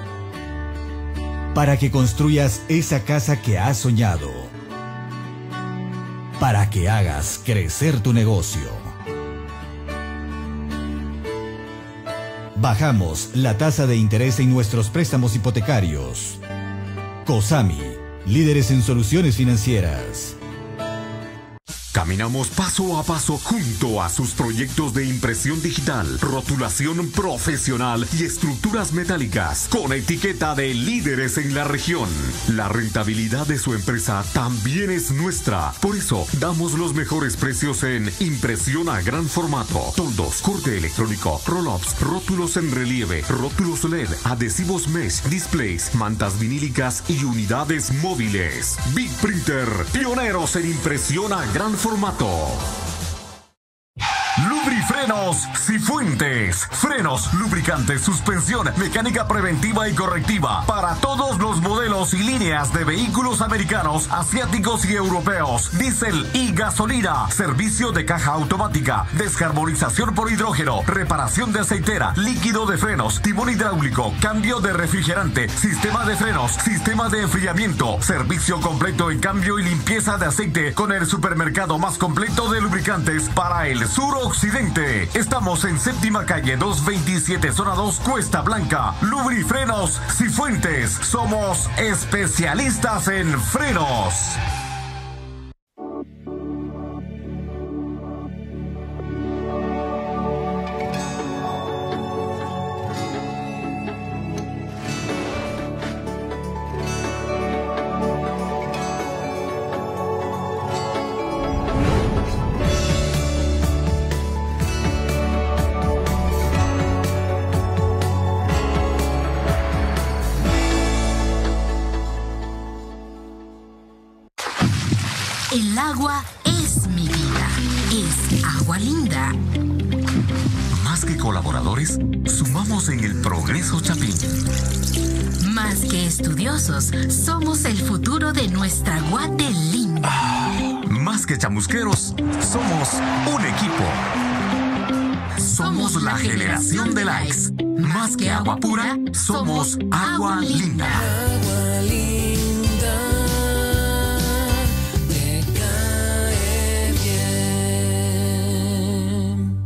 Para que construyas esa casa que has soñado. Para que hagas crecer tu negocio. Bajamos la tasa de interés en nuestros préstamos hipotecarios. COSAMI, líderes en soluciones financieras. Caminamos paso a paso junto a sus proyectos de impresión digital, rotulación profesional y estructuras metálicas con etiqueta de líderes en la región. La rentabilidad de su empresa también es nuestra. Por eso damos los mejores precios en impresión a gran formato, toldos, corte electrónico, roll-ups, rótulos en relieve, rótulos L E D, adhesivos mesh, displays, mantas vinílicas y unidades móviles. Big Printer, pioneros en impresión a gran formato. formato. Lubrifrenos Cifuentes. Frenos, lubricantes, suspensión, mecánica preventiva y correctiva para todos los modelos y líneas de vehículos americanos, asiáticos y europeos. Diésel y gasolina. Servicio de caja automática, descarbonización por hidrógeno, reparación de aceitera, líquido de frenos, timón hidráulico, cambio de refrigerante, sistema de frenos, sistema de enfriamiento, servicio completo en cambio y limpieza de aceite con el supermercado más completo de lubricantes para el sur occidente. Estamos en séptima calle doscientos veintisiete, zona dos, Cuesta Blanca. Lubrifrenos Cifuentes. Somos especialistas en frenos. El agua es mi vida. Es Agua Linda. Más que colaboradores, sumamos en el progreso Chapín. Más que estudiosos, somos el futuro de nuestra Guate linda. Ah, más que chamusqueros, somos un equipo. Somos, somos la generación de likes. Más que agua pura, somos Agua Linda. Agua linda, te cae bien.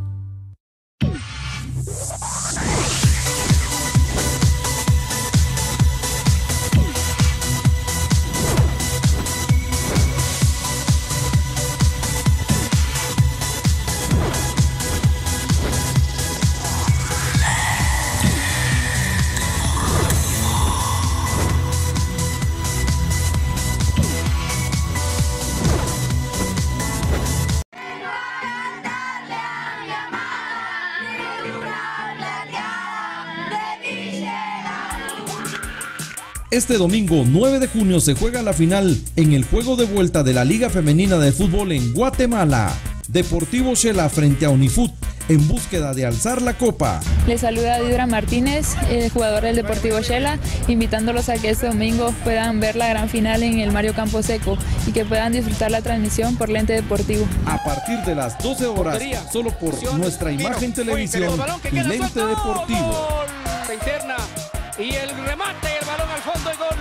Este domingo nueve de junio se juega la final en el juego de vuelta de la Liga Femenina de Fútbol en Guatemala. Deportivo Shela frente a Unifut en búsqueda de alzar la copa. Les saluda Didra Martínez, el jugador del Deportivo Shela, invitándolos a que este domingo puedan ver la gran final en el Mario Camposeco y que puedan disfrutar la transmisión por Lente Deportivo. A partir de las doce horas, solo por nuestra imagen televisión y Lente Deportivo. Se interna y el remate, el balón al fondo y gol.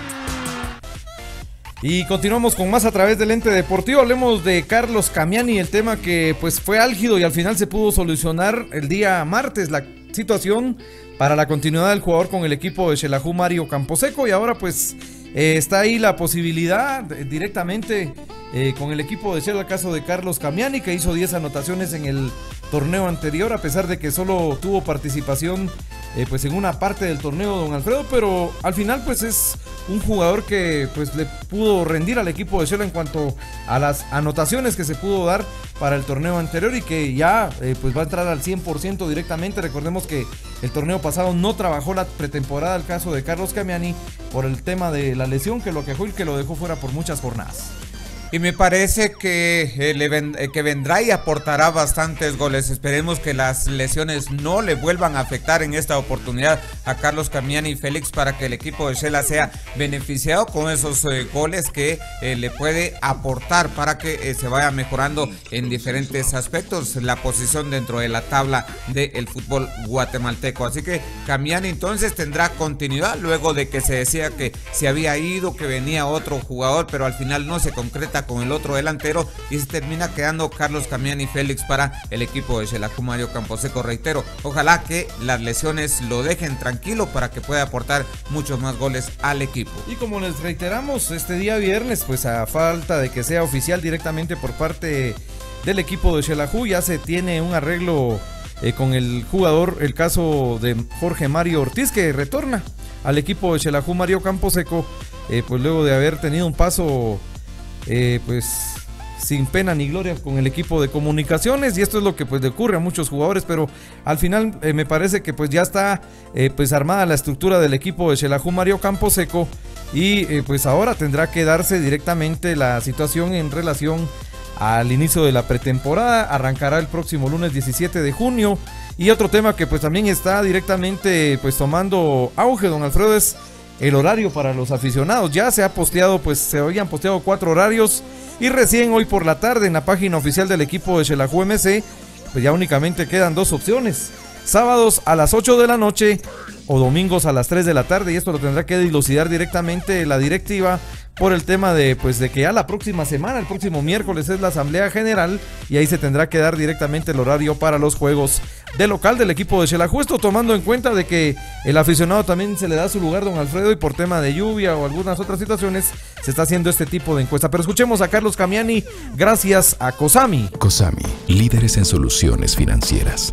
Y continuamos con más a través del Ente Deportivo. Hablemos de Carlos Camiani, el tema que pues fue álgido y al final se pudo solucionar el día martes la situación para la continuidad del jugador con el equipo de Xelajú Mario Camposeco, y ahora pues eh, está ahí la posibilidad de, directamente eh, con el equipo de Shela, el caso de Carlos Camiani, que hizo diez anotaciones en el torneo anterior, a pesar de que solo tuvo participación eh, pues en una parte del torneo, don Alfredo, pero al final pues es un jugador que pues le pudo rendir al equipo de Shela en cuanto a las anotaciones que se pudo dar para el torneo anterior, y que ya eh, pues va a entrar al cien por ciento directamente. Recordemos que el torneo pasado no trabajó la pretemporada, el caso de Carlos Camiani, por el tema de la lesión que lo aquejó y que lo dejó fuera por muchas jornadas. Y me parece que, eh, le ven, eh, que vendrá y aportará bastantes goles. Esperemos que las lesiones no le vuelvan a afectar en esta oportunidad a Carlos Camiani y Félix, para que el equipo de Shela sea beneficiado con esos eh, goles que eh, le puede aportar para que eh, se vaya mejorando en diferentes aspectos la posición dentro de la tabla del fútbol guatemalteco. Así que Camiani entonces tendrá continuidad luego de que se decía que se había ido, que venía otro jugador, pero al final no se concreta con el otro delantero y se termina quedando Carlos Camiani Félix para el equipo de Xelajú Mario Camposeco. Reitero, ojalá que las lesiones lo dejen tranquilo para que pueda aportar muchos más goles al equipo. Y como les reiteramos, este día viernes, pues a falta de que sea oficial directamente por parte del equipo de Xelajú, ya se tiene un arreglo eh, con el jugador, el caso de Jorge Mario Ortiz, que retorna al equipo de Xelajú Mario Camposeco, eh, pues luego de haber tenido un paso Eh, pues sin pena ni gloria con el equipo de Comunicaciones, y esto es lo que pues le ocurre a muchos jugadores, pero al final eh, me parece que pues ya está eh, pues armada la estructura del equipo de Xelajú Mario Camposeco, y eh, pues ahora tendrá que darse directamente la situación en relación al inicio de la pretemporada. Arrancará el próximo lunes diecisiete de junio, y otro tema que pues también está directamente pues tomando auge, don Alfredo, es el horario para los aficionados. Ya se ha posteado, pues se habían posteado cuatro horarios, y recién hoy por la tarde en la página oficial del equipo de Xelajú M C, pues ya únicamente quedan dos opciones: sábados a las ocho de la noche o domingos a las tres de la tarde, y esto lo tendrá que dilucidar directamente la directiva, por el tema de pues de que ya la próxima semana, el próximo miércoles, es la asamblea general, y ahí se tendrá que dar directamente el horario para los juegos de local del equipo de Xelajú. Esto tomando en cuenta de que el aficionado también se le da su lugar, don Alfredo, y por tema de lluvia o algunas otras situaciones se está haciendo este tipo de encuesta. Pero escuchemos a Carlos Camiani, gracias a COSAMI. COSAMI, líderes en soluciones financieras.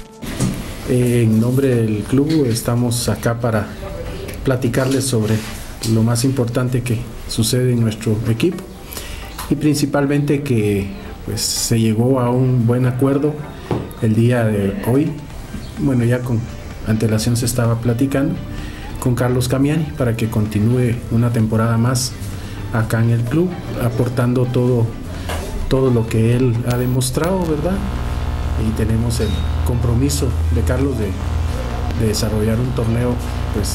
En nombre del club estamos acá para platicarles sobre lo más importante que sucede en nuestro equipo, y principalmente que pues se llegó a un buen acuerdo el día de hoy. Bueno, ya con antelación se estaba platicando con Carlos Camiani para que continúe una temporada más acá en el club, aportando todo, todo lo que él ha demostrado, ¿verdad? Y tenemos el compromiso de Carlos de, de desarrollar un torneo pues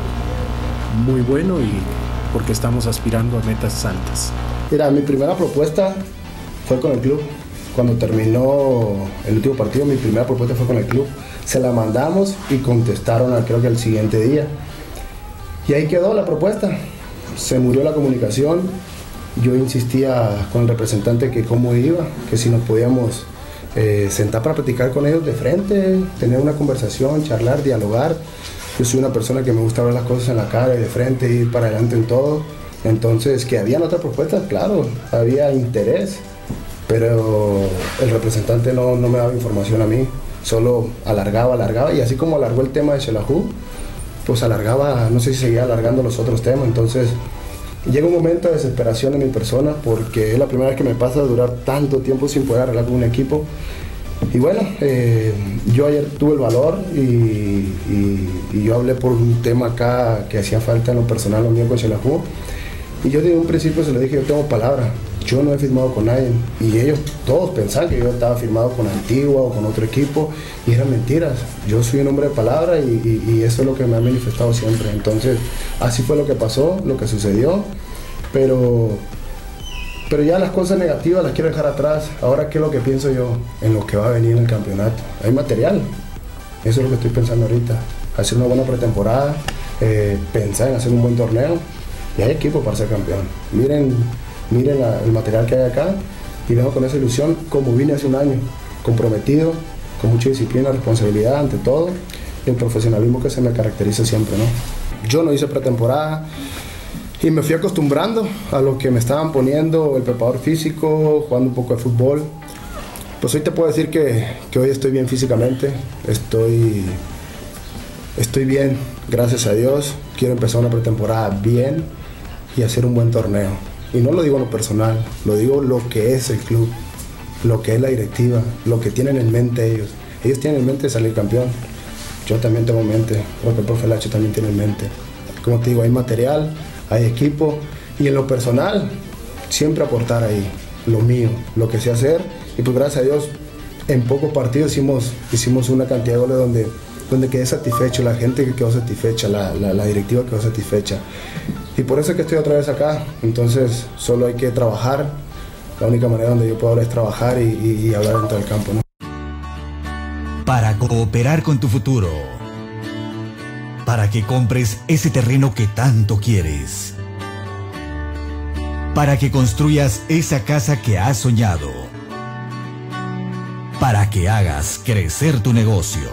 muy bueno, y porque estamos aspirando a metas altas. Mira, mi primera propuesta fue con el club. Cuando terminó el último partido, mi primera propuesta fue con el club. Se la mandamos y contestaron al, creo que al siguiente día. Y ahí quedó la propuesta. Se murió la comunicación. Yo insistía con el representante que cómo iba, que si nos podíamos eh, sentar para platicar con ellos de frente, tener una conversación, charlar, dialogar. Yo soy una persona que me gusta ver las cosas en la cara y de frente, ir para adelante en todo. Entonces, que habían otras propuestas, claro, había interés, pero el representante no, no me daba información a mí, solo alargaba, alargaba, y así como alargó el tema de Xelajú, pues alargaba, no sé si seguía alargando los otros temas. Entonces, llega un momento de desesperación en mi persona, porque es la primera vez que me pasa durar tanto tiempo sin poder arreglar con un equipo. Y bueno, eh, yo ayer tuve el valor y, y, y yo hablé por un tema acá que hacía falta en lo personal, lo mío con Xelajú. Y yo desde un principio se lo dije, yo tengo palabra, yo no he firmado con nadie. Y ellos todos pensaban que yo estaba firmado con Antigua o con otro equipo, y eran mentiras. Yo soy un hombre de palabra y, y, y eso es lo que me ha manifestado siempre. Entonces, así fue lo que pasó, lo que sucedió, pero, pero ya las cosas negativas las quiero dejar atrás. Ahora, ¿qué es lo que pienso yo? En lo que va a venir en el campeonato. Hay material, eso es lo que estoy pensando ahorita. Hacer una buena pretemporada, eh, pensar en hacer un buen torneo. Y hay equipo para ser campeón. Miren, miren la, el material que hay acá y vengo con esa ilusión como vine hace un año, comprometido, con mucha disciplina, responsabilidad ante todo y el profesionalismo que se me caracteriza siempre, ¿no? Yo no hice pretemporada y me fui acostumbrando a lo que me estaban poniendo, el preparador físico, jugando un poco de fútbol. Pues hoy te puedo decir que, que hoy estoy bien físicamente, estoy, estoy bien, gracias a Dios. Quiero empezar una pretemporada bien y hacer un buen torneo. Y no lo digo en lo personal, lo digo lo que es el club, lo que es la directiva, lo que tienen en mente ellos. Ellos tienen en mente salir campeón. Yo también tengo en mente, creo que el profe Lacho también tiene en mente. Como te digo, hay material, hay equipo y en lo personal, siempre aportar ahí, lo mío, lo que sé hacer. Y pues gracias a Dios, en pocos partidos hicimos, hicimos una cantidad de goles donde, donde quedé satisfecho, la gente que quedó satisfecha, la, la, la directiva quedó satisfecha. Y por eso es que estoy otra vez acá. Entonces solo hay que trabajar. La única manera donde yo puedo ahora es trabajar y, y, y hablar dentro del campo, ¿no? Para cooperar con tu futuro. Para que compres ese terreno que tanto quieres. Para que construyas esa casa que has soñado. Para que hagas crecer tu negocio.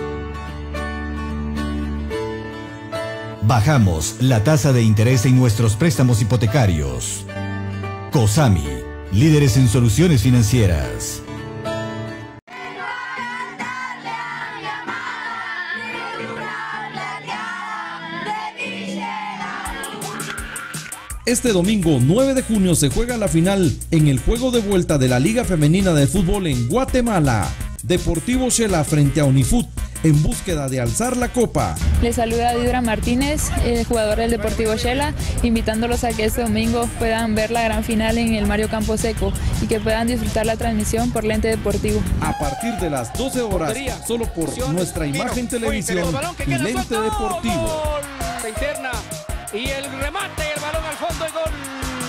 Bajamos la tasa de interés en nuestros préstamos hipotecarios. COSAMI, líderes en soluciones financieras. Este domingo nueve de junio se juega la final en el juego de vuelta de la Liga Femenina de Fútbol en Guatemala. Deportivo Xela frente a Unifut en búsqueda de alzar la copa. Les saluda Didra Martínez, el jugador del Deportivo Xela, invitándolos a que este domingo puedan ver la gran final en el Mario Camposeco y que puedan disfrutar la transmisión por Lente Deportivo. A partir de las doce horas, solo por nuestra imagen televisión y Lente Deportivo. Se interna y el remate, el balón al fondo y gol.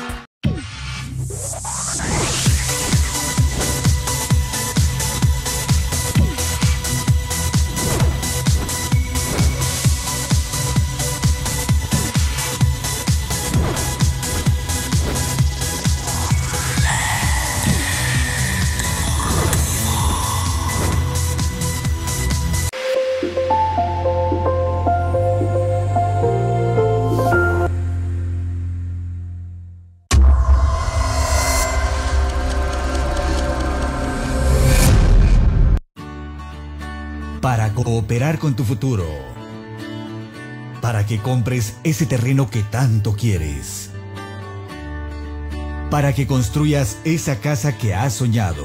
Para cooperar con tu futuro. Para que compres ese terreno que tanto quieres. Para que construyas esa casa que has soñado.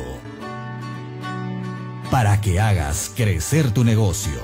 Para que hagas crecer tu negocio.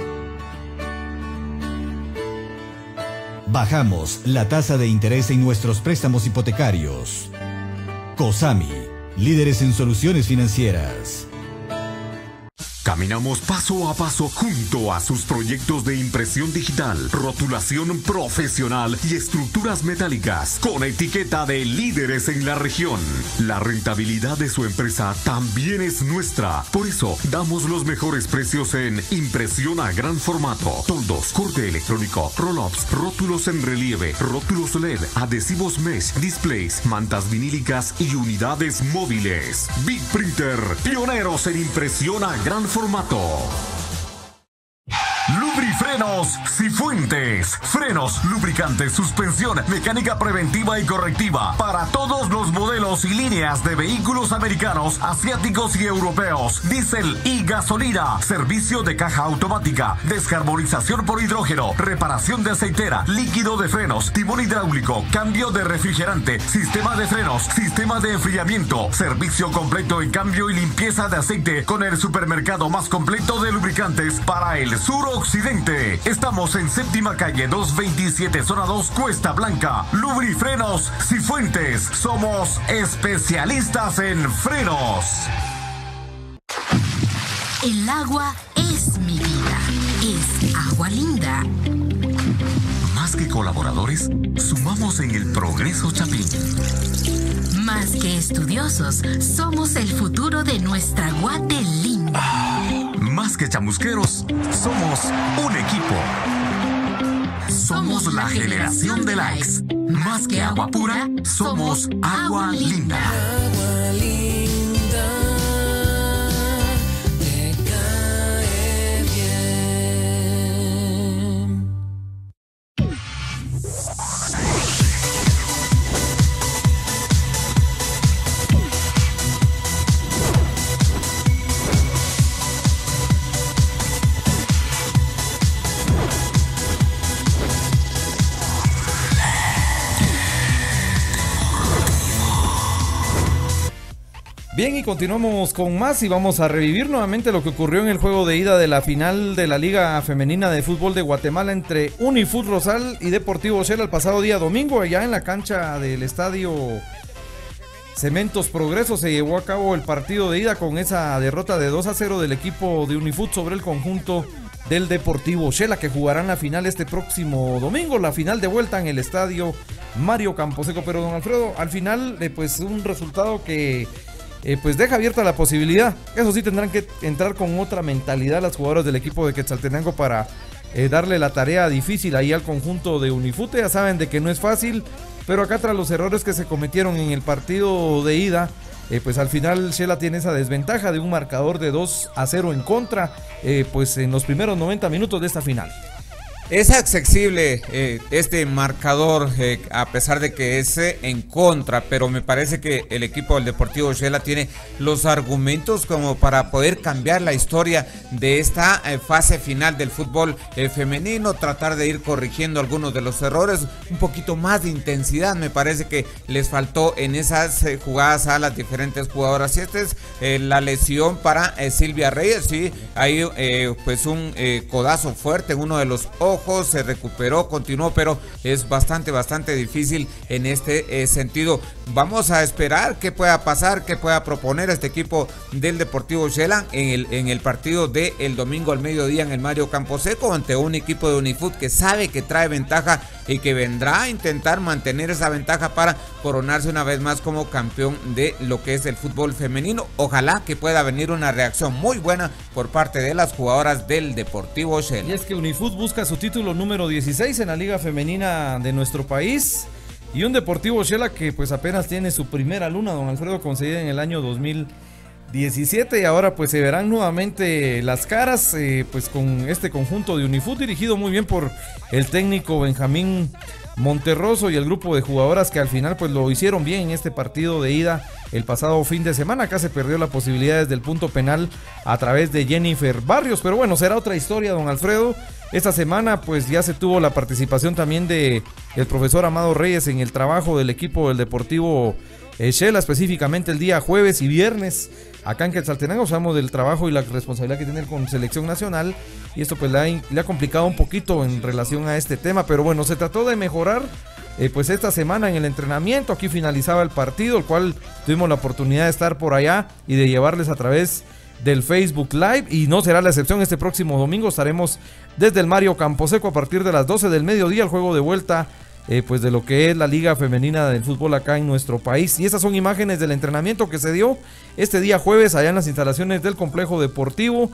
Bajamos la tasa de interés en nuestros préstamos hipotecarios. COSAMI, líderes en soluciones financieras. Caminamos paso a paso junto a sus proyectos de impresión digital, rotulación profesional y estructuras metálicas con etiqueta de líderes en la región. La rentabilidad de su empresa también es nuestra. Por eso damos los mejores precios en impresión a gran formato, toldos, corte electrónico, roll-ups, rótulos en relieve, rótulos L E D, adhesivos mesh, displays, mantas vinílicas y unidades móviles. Big Printer, pioneros en impresión a gran formato. Lubrifre Frenos Cifuentes. Frenos, lubricantes, suspensión, mecánica preventiva y correctiva para todos los modelos y líneas de vehículos americanos, asiáticos y europeos. Diésel y gasolina. Servicio de caja automática, descarbonización por hidrógeno, reparación de aceitera, líquido de frenos, timón hidráulico, cambio de refrigerante, sistema de frenos, sistema de enfriamiento, servicio completo en cambio y limpieza de aceite con el supermercado más completo de lubricantes para el suroccidente. Estamos en Séptima Calle doscientos veintisiete, zona dos, Cuesta Blanca. Lubrifrenos Cifuentes. Somos especialistas en frenos. El agua es mi vida. Es Agua Linda. Más que colaboradores, sumamos en el progreso Chapín. Más que estudiosos, somos el futuro de nuestra Guate linda. Ah, más que chamusqueros, somos un equipo. Somos la generación de likes. Más que agua pura, somos Agua Linda. Agua linda, te cae bien. Bien, y continuamos con más y vamos a revivir nuevamente lo que ocurrió en el juego de ida de la final de la Liga Femenina de Fútbol de Guatemala entre Unifut Rosal y Deportivo Shela el pasado día domingo. Allá en la cancha del estadio Cementos Progreso se llevó a cabo el partido de ida con esa derrota de dos a cero del equipo de Unifut sobre el conjunto del Deportivo Shela, que jugarán la final este próximo domingo, la final de vuelta en el estadio Mario Camposeco. Pero don Alfredo, al final eh, pues un resultado que Eh, pues deja abierta la posibilidad. Eso sí, tendrán que entrar con otra mentalidad las jugadoras del equipo de Quetzaltenango para eh, darle la tarea difícil ahí al conjunto de Unifute. Ya saben de que no es fácil, pero acá tras los errores que se cometieron en el partido de ida, eh, pues al final Shela tiene esa desventaja de un marcador de dos a cero en contra, eh, pues en los primeros noventa minutos de esta final. Es accesible eh, este marcador, eh, a pesar de que es eh, en contra, pero me parece que el equipo del Deportivo Shela tiene los argumentos como para poder cambiar la historia de esta eh, fase final del fútbol eh, femenino, tratar de ir corrigiendo algunos de los errores, un poquito más de intensidad me parece que les faltó en esas eh, jugadas a las diferentes jugadoras. Y esta es eh, la lesión para eh, Silvia Reyes, sí, hay eh, pues un eh, codazo fuerte en uno de los ojos. Se recuperó, continuó, pero es bastante, bastante difícil en este eh, sentido. Vamos a esperar qué pueda pasar, qué pueda proponer este equipo del Deportivo Shela en el, en el partido del el domingo al mediodía en el Mario Camposeco ante un equipo de Unifut que sabe que trae ventaja y que vendrá a intentar mantener esa ventaja para coronarse una vez más como campeón de lo que es el fútbol femenino. Ojalá que pueda venir una reacción muy buena por parte de las jugadoras del Deportivo Shela. Y es que Unifut busca su título número dieciséis en la Liga Femenina de nuestro país, y un Deportivo Shela que pues apenas tiene su primera luna, don Alfredo, conseguida en el año dos mil diecisiete, y ahora pues se verán nuevamente las caras eh, pues con este conjunto de Unifut dirigido muy bien por el técnico Benjamín Monterroso y el grupo de jugadoras que al final pues lo hicieron bien en este partido de ida el pasado fin de semana. Acá se perdió la posibilidad desde el punto penal a través de Jennifer Barrios, pero bueno, será otra historia, don Alfredo. Esta semana pues ya se tuvo la participación también de el profesor Amado Reyes en el trabajo del equipo del Deportivo eh, Shela, específicamente el día jueves y viernes acá en Quetzaltenango. Sabemos del trabajo y la responsabilidad que tiene con selección nacional, y esto pues le ha, le ha complicado un poquito en relación a este tema, pero bueno, se trató de mejorar eh, pues esta semana en el entrenamiento. Aquí finalizaba el partido, el cual tuvimos la oportunidad de estar por allá y de llevarles a través del Facebook Live, y no será la excepción. Este próximo domingo estaremos desde el Mario Camposeco a partir de las doce del mediodía, el juego de vuelta eh, pues de lo que es la Liga Femenina del Fútbol acá en nuestro país. Y estas son imágenes del entrenamiento que se dio este día jueves allá en las instalaciones del complejo deportivo,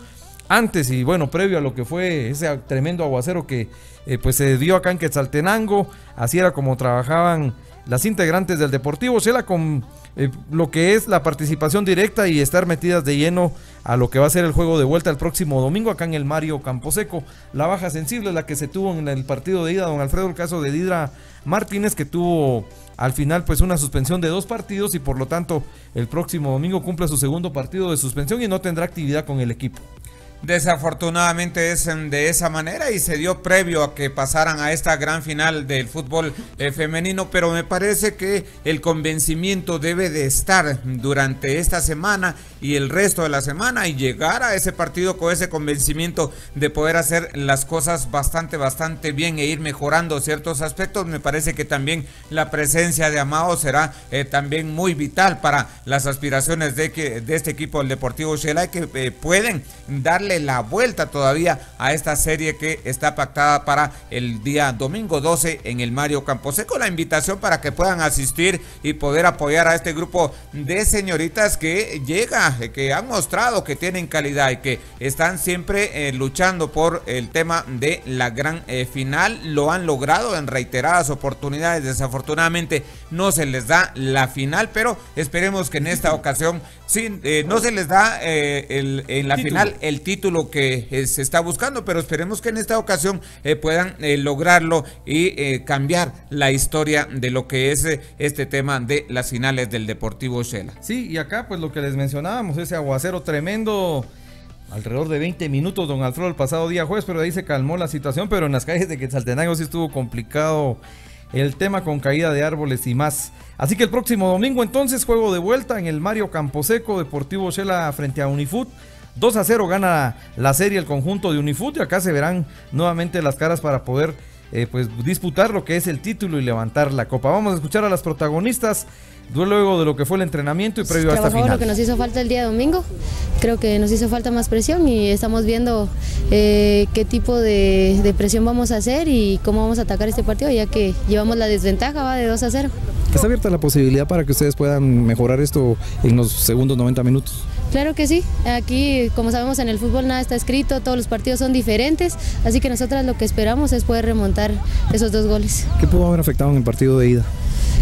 antes y bueno, previo a lo que fue ese tremendo aguacero que eh, pues se dio acá en Quetzaltenango. Así era como trabajaban las integrantes del Deportivo Xela con eh, lo que es la participación directa y estar metidas de lleno a lo que va a ser el juego de vuelta el próximo domingo acá en el Mario Camposeco. La baja sensible, la que se tuvo en el partido de ida, don Alfredo, el caso de Didra Martínez, que tuvo al final pues una suspensión de dos partidos y por lo tanto el próximo domingo cumple su segundo partido de suspensión y no tendrá actividad con el equipo. Desafortunadamente es de esa manera y se dio previo a que pasaran a esta gran final del fútbol eh, femenino, pero me parece que el convencimiento debe de estar durante esta semana y el resto de la semana y llegar a ese partido con ese convencimiento de poder hacer las cosas bastante, bastante bien e ir mejorando ciertos aspectos. Me parece que también la presencia de Amado será eh, también muy vital para las aspiraciones de, que, de este equipo del Deportivo Xela, que eh, pueden darle la vuelta todavía a esta serie que está pactada para el día domingo doce en el Mario Camposeco. La invitación para que puedan asistir y poder apoyar a este grupo de señoritas que llega, que han mostrado que tienen calidad y que están siempre eh, luchando por el tema de la gran eh, final. Lo han logrado en reiteradas oportunidades. Desafortunadamente no se les da la final, pero esperemos que en esta ocasión sí, eh, no se les da eh, el, en la título. final el título que eh, se está buscando, pero esperemos que en esta ocasión eh, puedan eh, lograrlo y eh, cambiar la historia de lo que es eh, este tema de las finales del Deportivo Xela. Sí, y acá pues lo que les mencionábamos, ese aguacero tremendo, alrededor de veinte minutos, don Alfredo, el pasado día jueves, pero ahí se calmó la situación, pero en las calles de Quetzaltenango sí estuvo complicado el tema con caída de árboles y más. Así que el próximo domingo entonces juego de vuelta en el Mario Camposeco, Deportivo Xela frente a Unifoot. dos a cero gana la serie el conjunto de Unifoot y acá se verán nuevamente las caras para poder eh, pues disputar lo que es el título y levantar la copa. Vamos a escuchar a las protagonistas luego de lo que fue el entrenamiento y previo a esta final. Lo que nos hizo falta el día domingo, creo que nos hizo falta más presión y estamos viendo eh, qué tipo de, de presión vamos a hacer y cómo vamos a atacar este partido, ya que llevamos la desventaja, va de dos a cero. ¿Está abierta la posibilidad para que ustedes puedan mejorar esto en los segundos noventa minutos? Claro que sí, aquí como sabemos en el fútbol nada está escrito, todos los partidos son diferentes, así que nosotras lo que esperamos es poder remontar esos dos goles. ¿Qué pudo haber afectado en el partido de ida?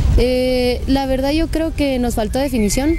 Eh, la verdad yo creo que nos faltó definición.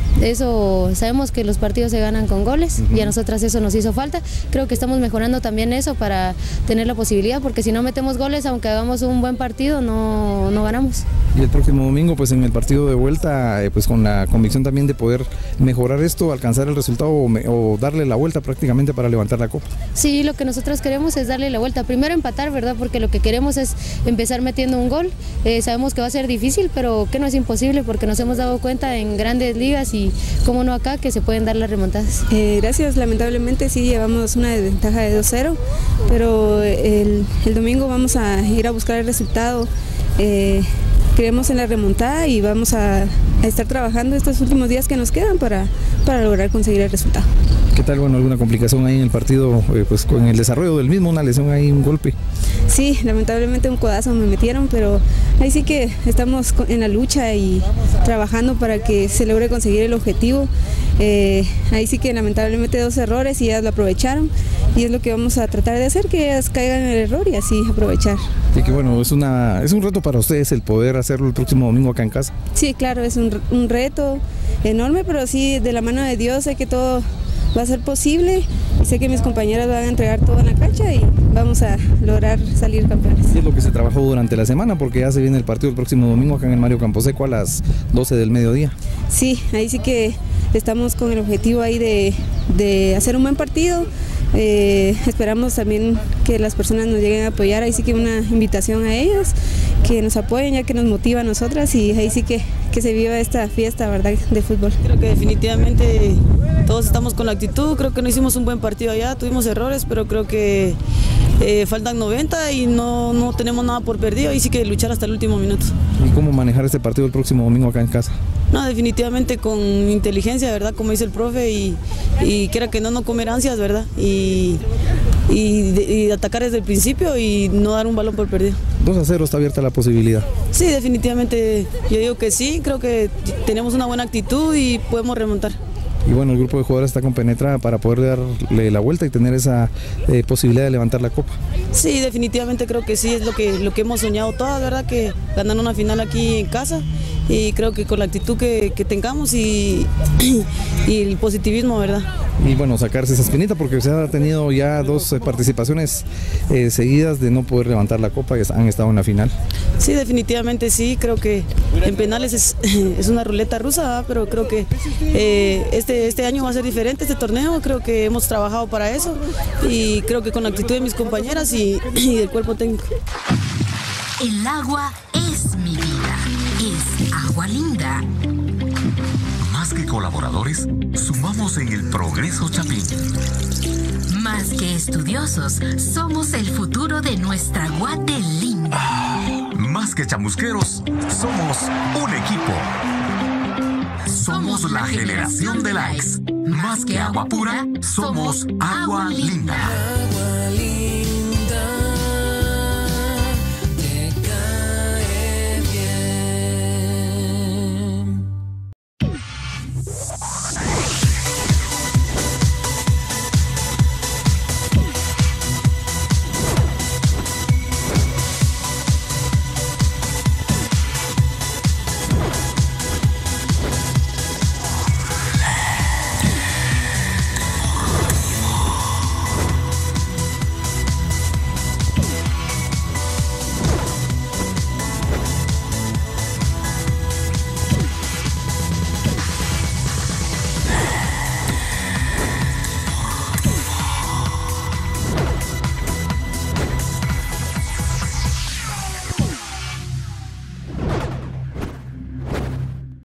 Eso, sabemos que los partidos se ganan con goles uh-huh. y a nosotras eso nos hizo falta. Creo que estamos mejorando también eso para tener la posibilidad, porque si no metemos goles, aunque hagamos un buen partido, no, no ganamos. Y el próximo domingo, pues en el partido de vuelta, eh, pues con la convicción también de poder mejorar esto, alcanzar el resultado o, me, o darle la vuelta prácticamente para levantar la copa. Sí, lo que nosotros queremos es darle la vuelta. Primero empatar, ¿verdad? Porque lo que queremos es empezar metiendo un gol. Eh, sabemos que va a ser difícil, pero que no es imposible, porque nos hemos dado cuenta en grandes ligas y como no acá, que se pueden dar las remontadas. Eh, gracias, lamentablemente sí llevamos una desventaja de dos cero, pero el, el domingo vamos a ir a buscar el resultado. Eh, creemos en la remontada y vamos a, a estar trabajando estos últimos días que nos quedan para, para lograr conseguir el resultado. ¿Qué tal? Bueno, alguna complicación ahí en el partido, eh, pues con el desarrollo del mismo, una lesión ahí, un golpe. Sí, lamentablemente un codazo me metieron, pero ahí sí que estamos en la lucha y trabajando para que se logre conseguir el objetivo. Eh, ahí sí que lamentablemente dos errores y ellas lo aprovecharon y es lo que vamos a tratar de hacer, que ellas caigan en el error y así aprovechar. Y que bueno, es, una, es un reto para ustedes el poder hacerlo el próximo domingo acá en casa. Sí, claro, es un, un reto enorme, pero sí, de la mano de Dios sé que todo va a ser posible y sé que mis compañeras van a entregar todo en la cancha y vamos a lograr salir campeones. Y es lo que se trabajó durante la semana, porque ya se viene el partido el próximo domingo acá en el Mario Camposeco a las doce del mediodía. Sí, ahí sí que estamos con el objetivo ahí de, de hacer un buen partido. Eh, esperamos también que las personas nos lleguen a apoyar, ahí sí que una invitación a ellas, que nos apoyen ya que nos motiva a nosotras y ahí sí que, que se viva esta fiesta, ¿verdad?, de fútbol. Creo que definitivamente todos estamos con la actitud, creo que no hicimos un buen partido allá, tuvimos errores, pero creo que eh, faltan noventa y no, no tenemos nada por perdido y sí que luchar hasta el último minuto. ¿Y cómo manejar este partido el próximo domingo acá en casa? No, definitivamente con inteligencia, ¿verdad?, como dice el profe, y, y quiera que no, no comer ansias, ¿verdad?, y, y, y atacar desde el principio y no dar un balón por perdido. dos a cero, ¿está abierta la posibilidad? Sí, definitivamente yo digo que sí, creo que tenemos una buena actitud y podemos remontar. y bueno, el grupo de jugadores está compenetrada para poder darle la vuelta y tener esa eh, posibilidad de levantar la copa. Sí, definitivamente creo que sí, es lo que, lo que hemos soñado todas, ¿verdad? Que ganar una final aquí en casa, y creo que con la actitud que, que tengamos y, y el positivismo, ¿verdad? Y bueno, sacarse esa espinita porque se ha tenido ya dos eh, participaciones eh, seguidas de no poder levantar la copa y han estado en la final. Sí, definitivamente sí, creo que en penales es, es una ruleta rusa, ¿verdad? Pero creo que eh, este, este año va a ser diferente, este torneo, creo que hemos trabajado para eso y creo que con la actitud de mis compañeras y, y del cuerpo técnico. El agua es mi vida, es Agua Linda. Más que colaboradores, sumamos en el progreso Chapín. Más que estudiosos, somos el futuro de nuestra Guate linda. Más que chamusqueros, somos un equipo. Somos la generación de likes. Más que agua pura, somos Agua Linda.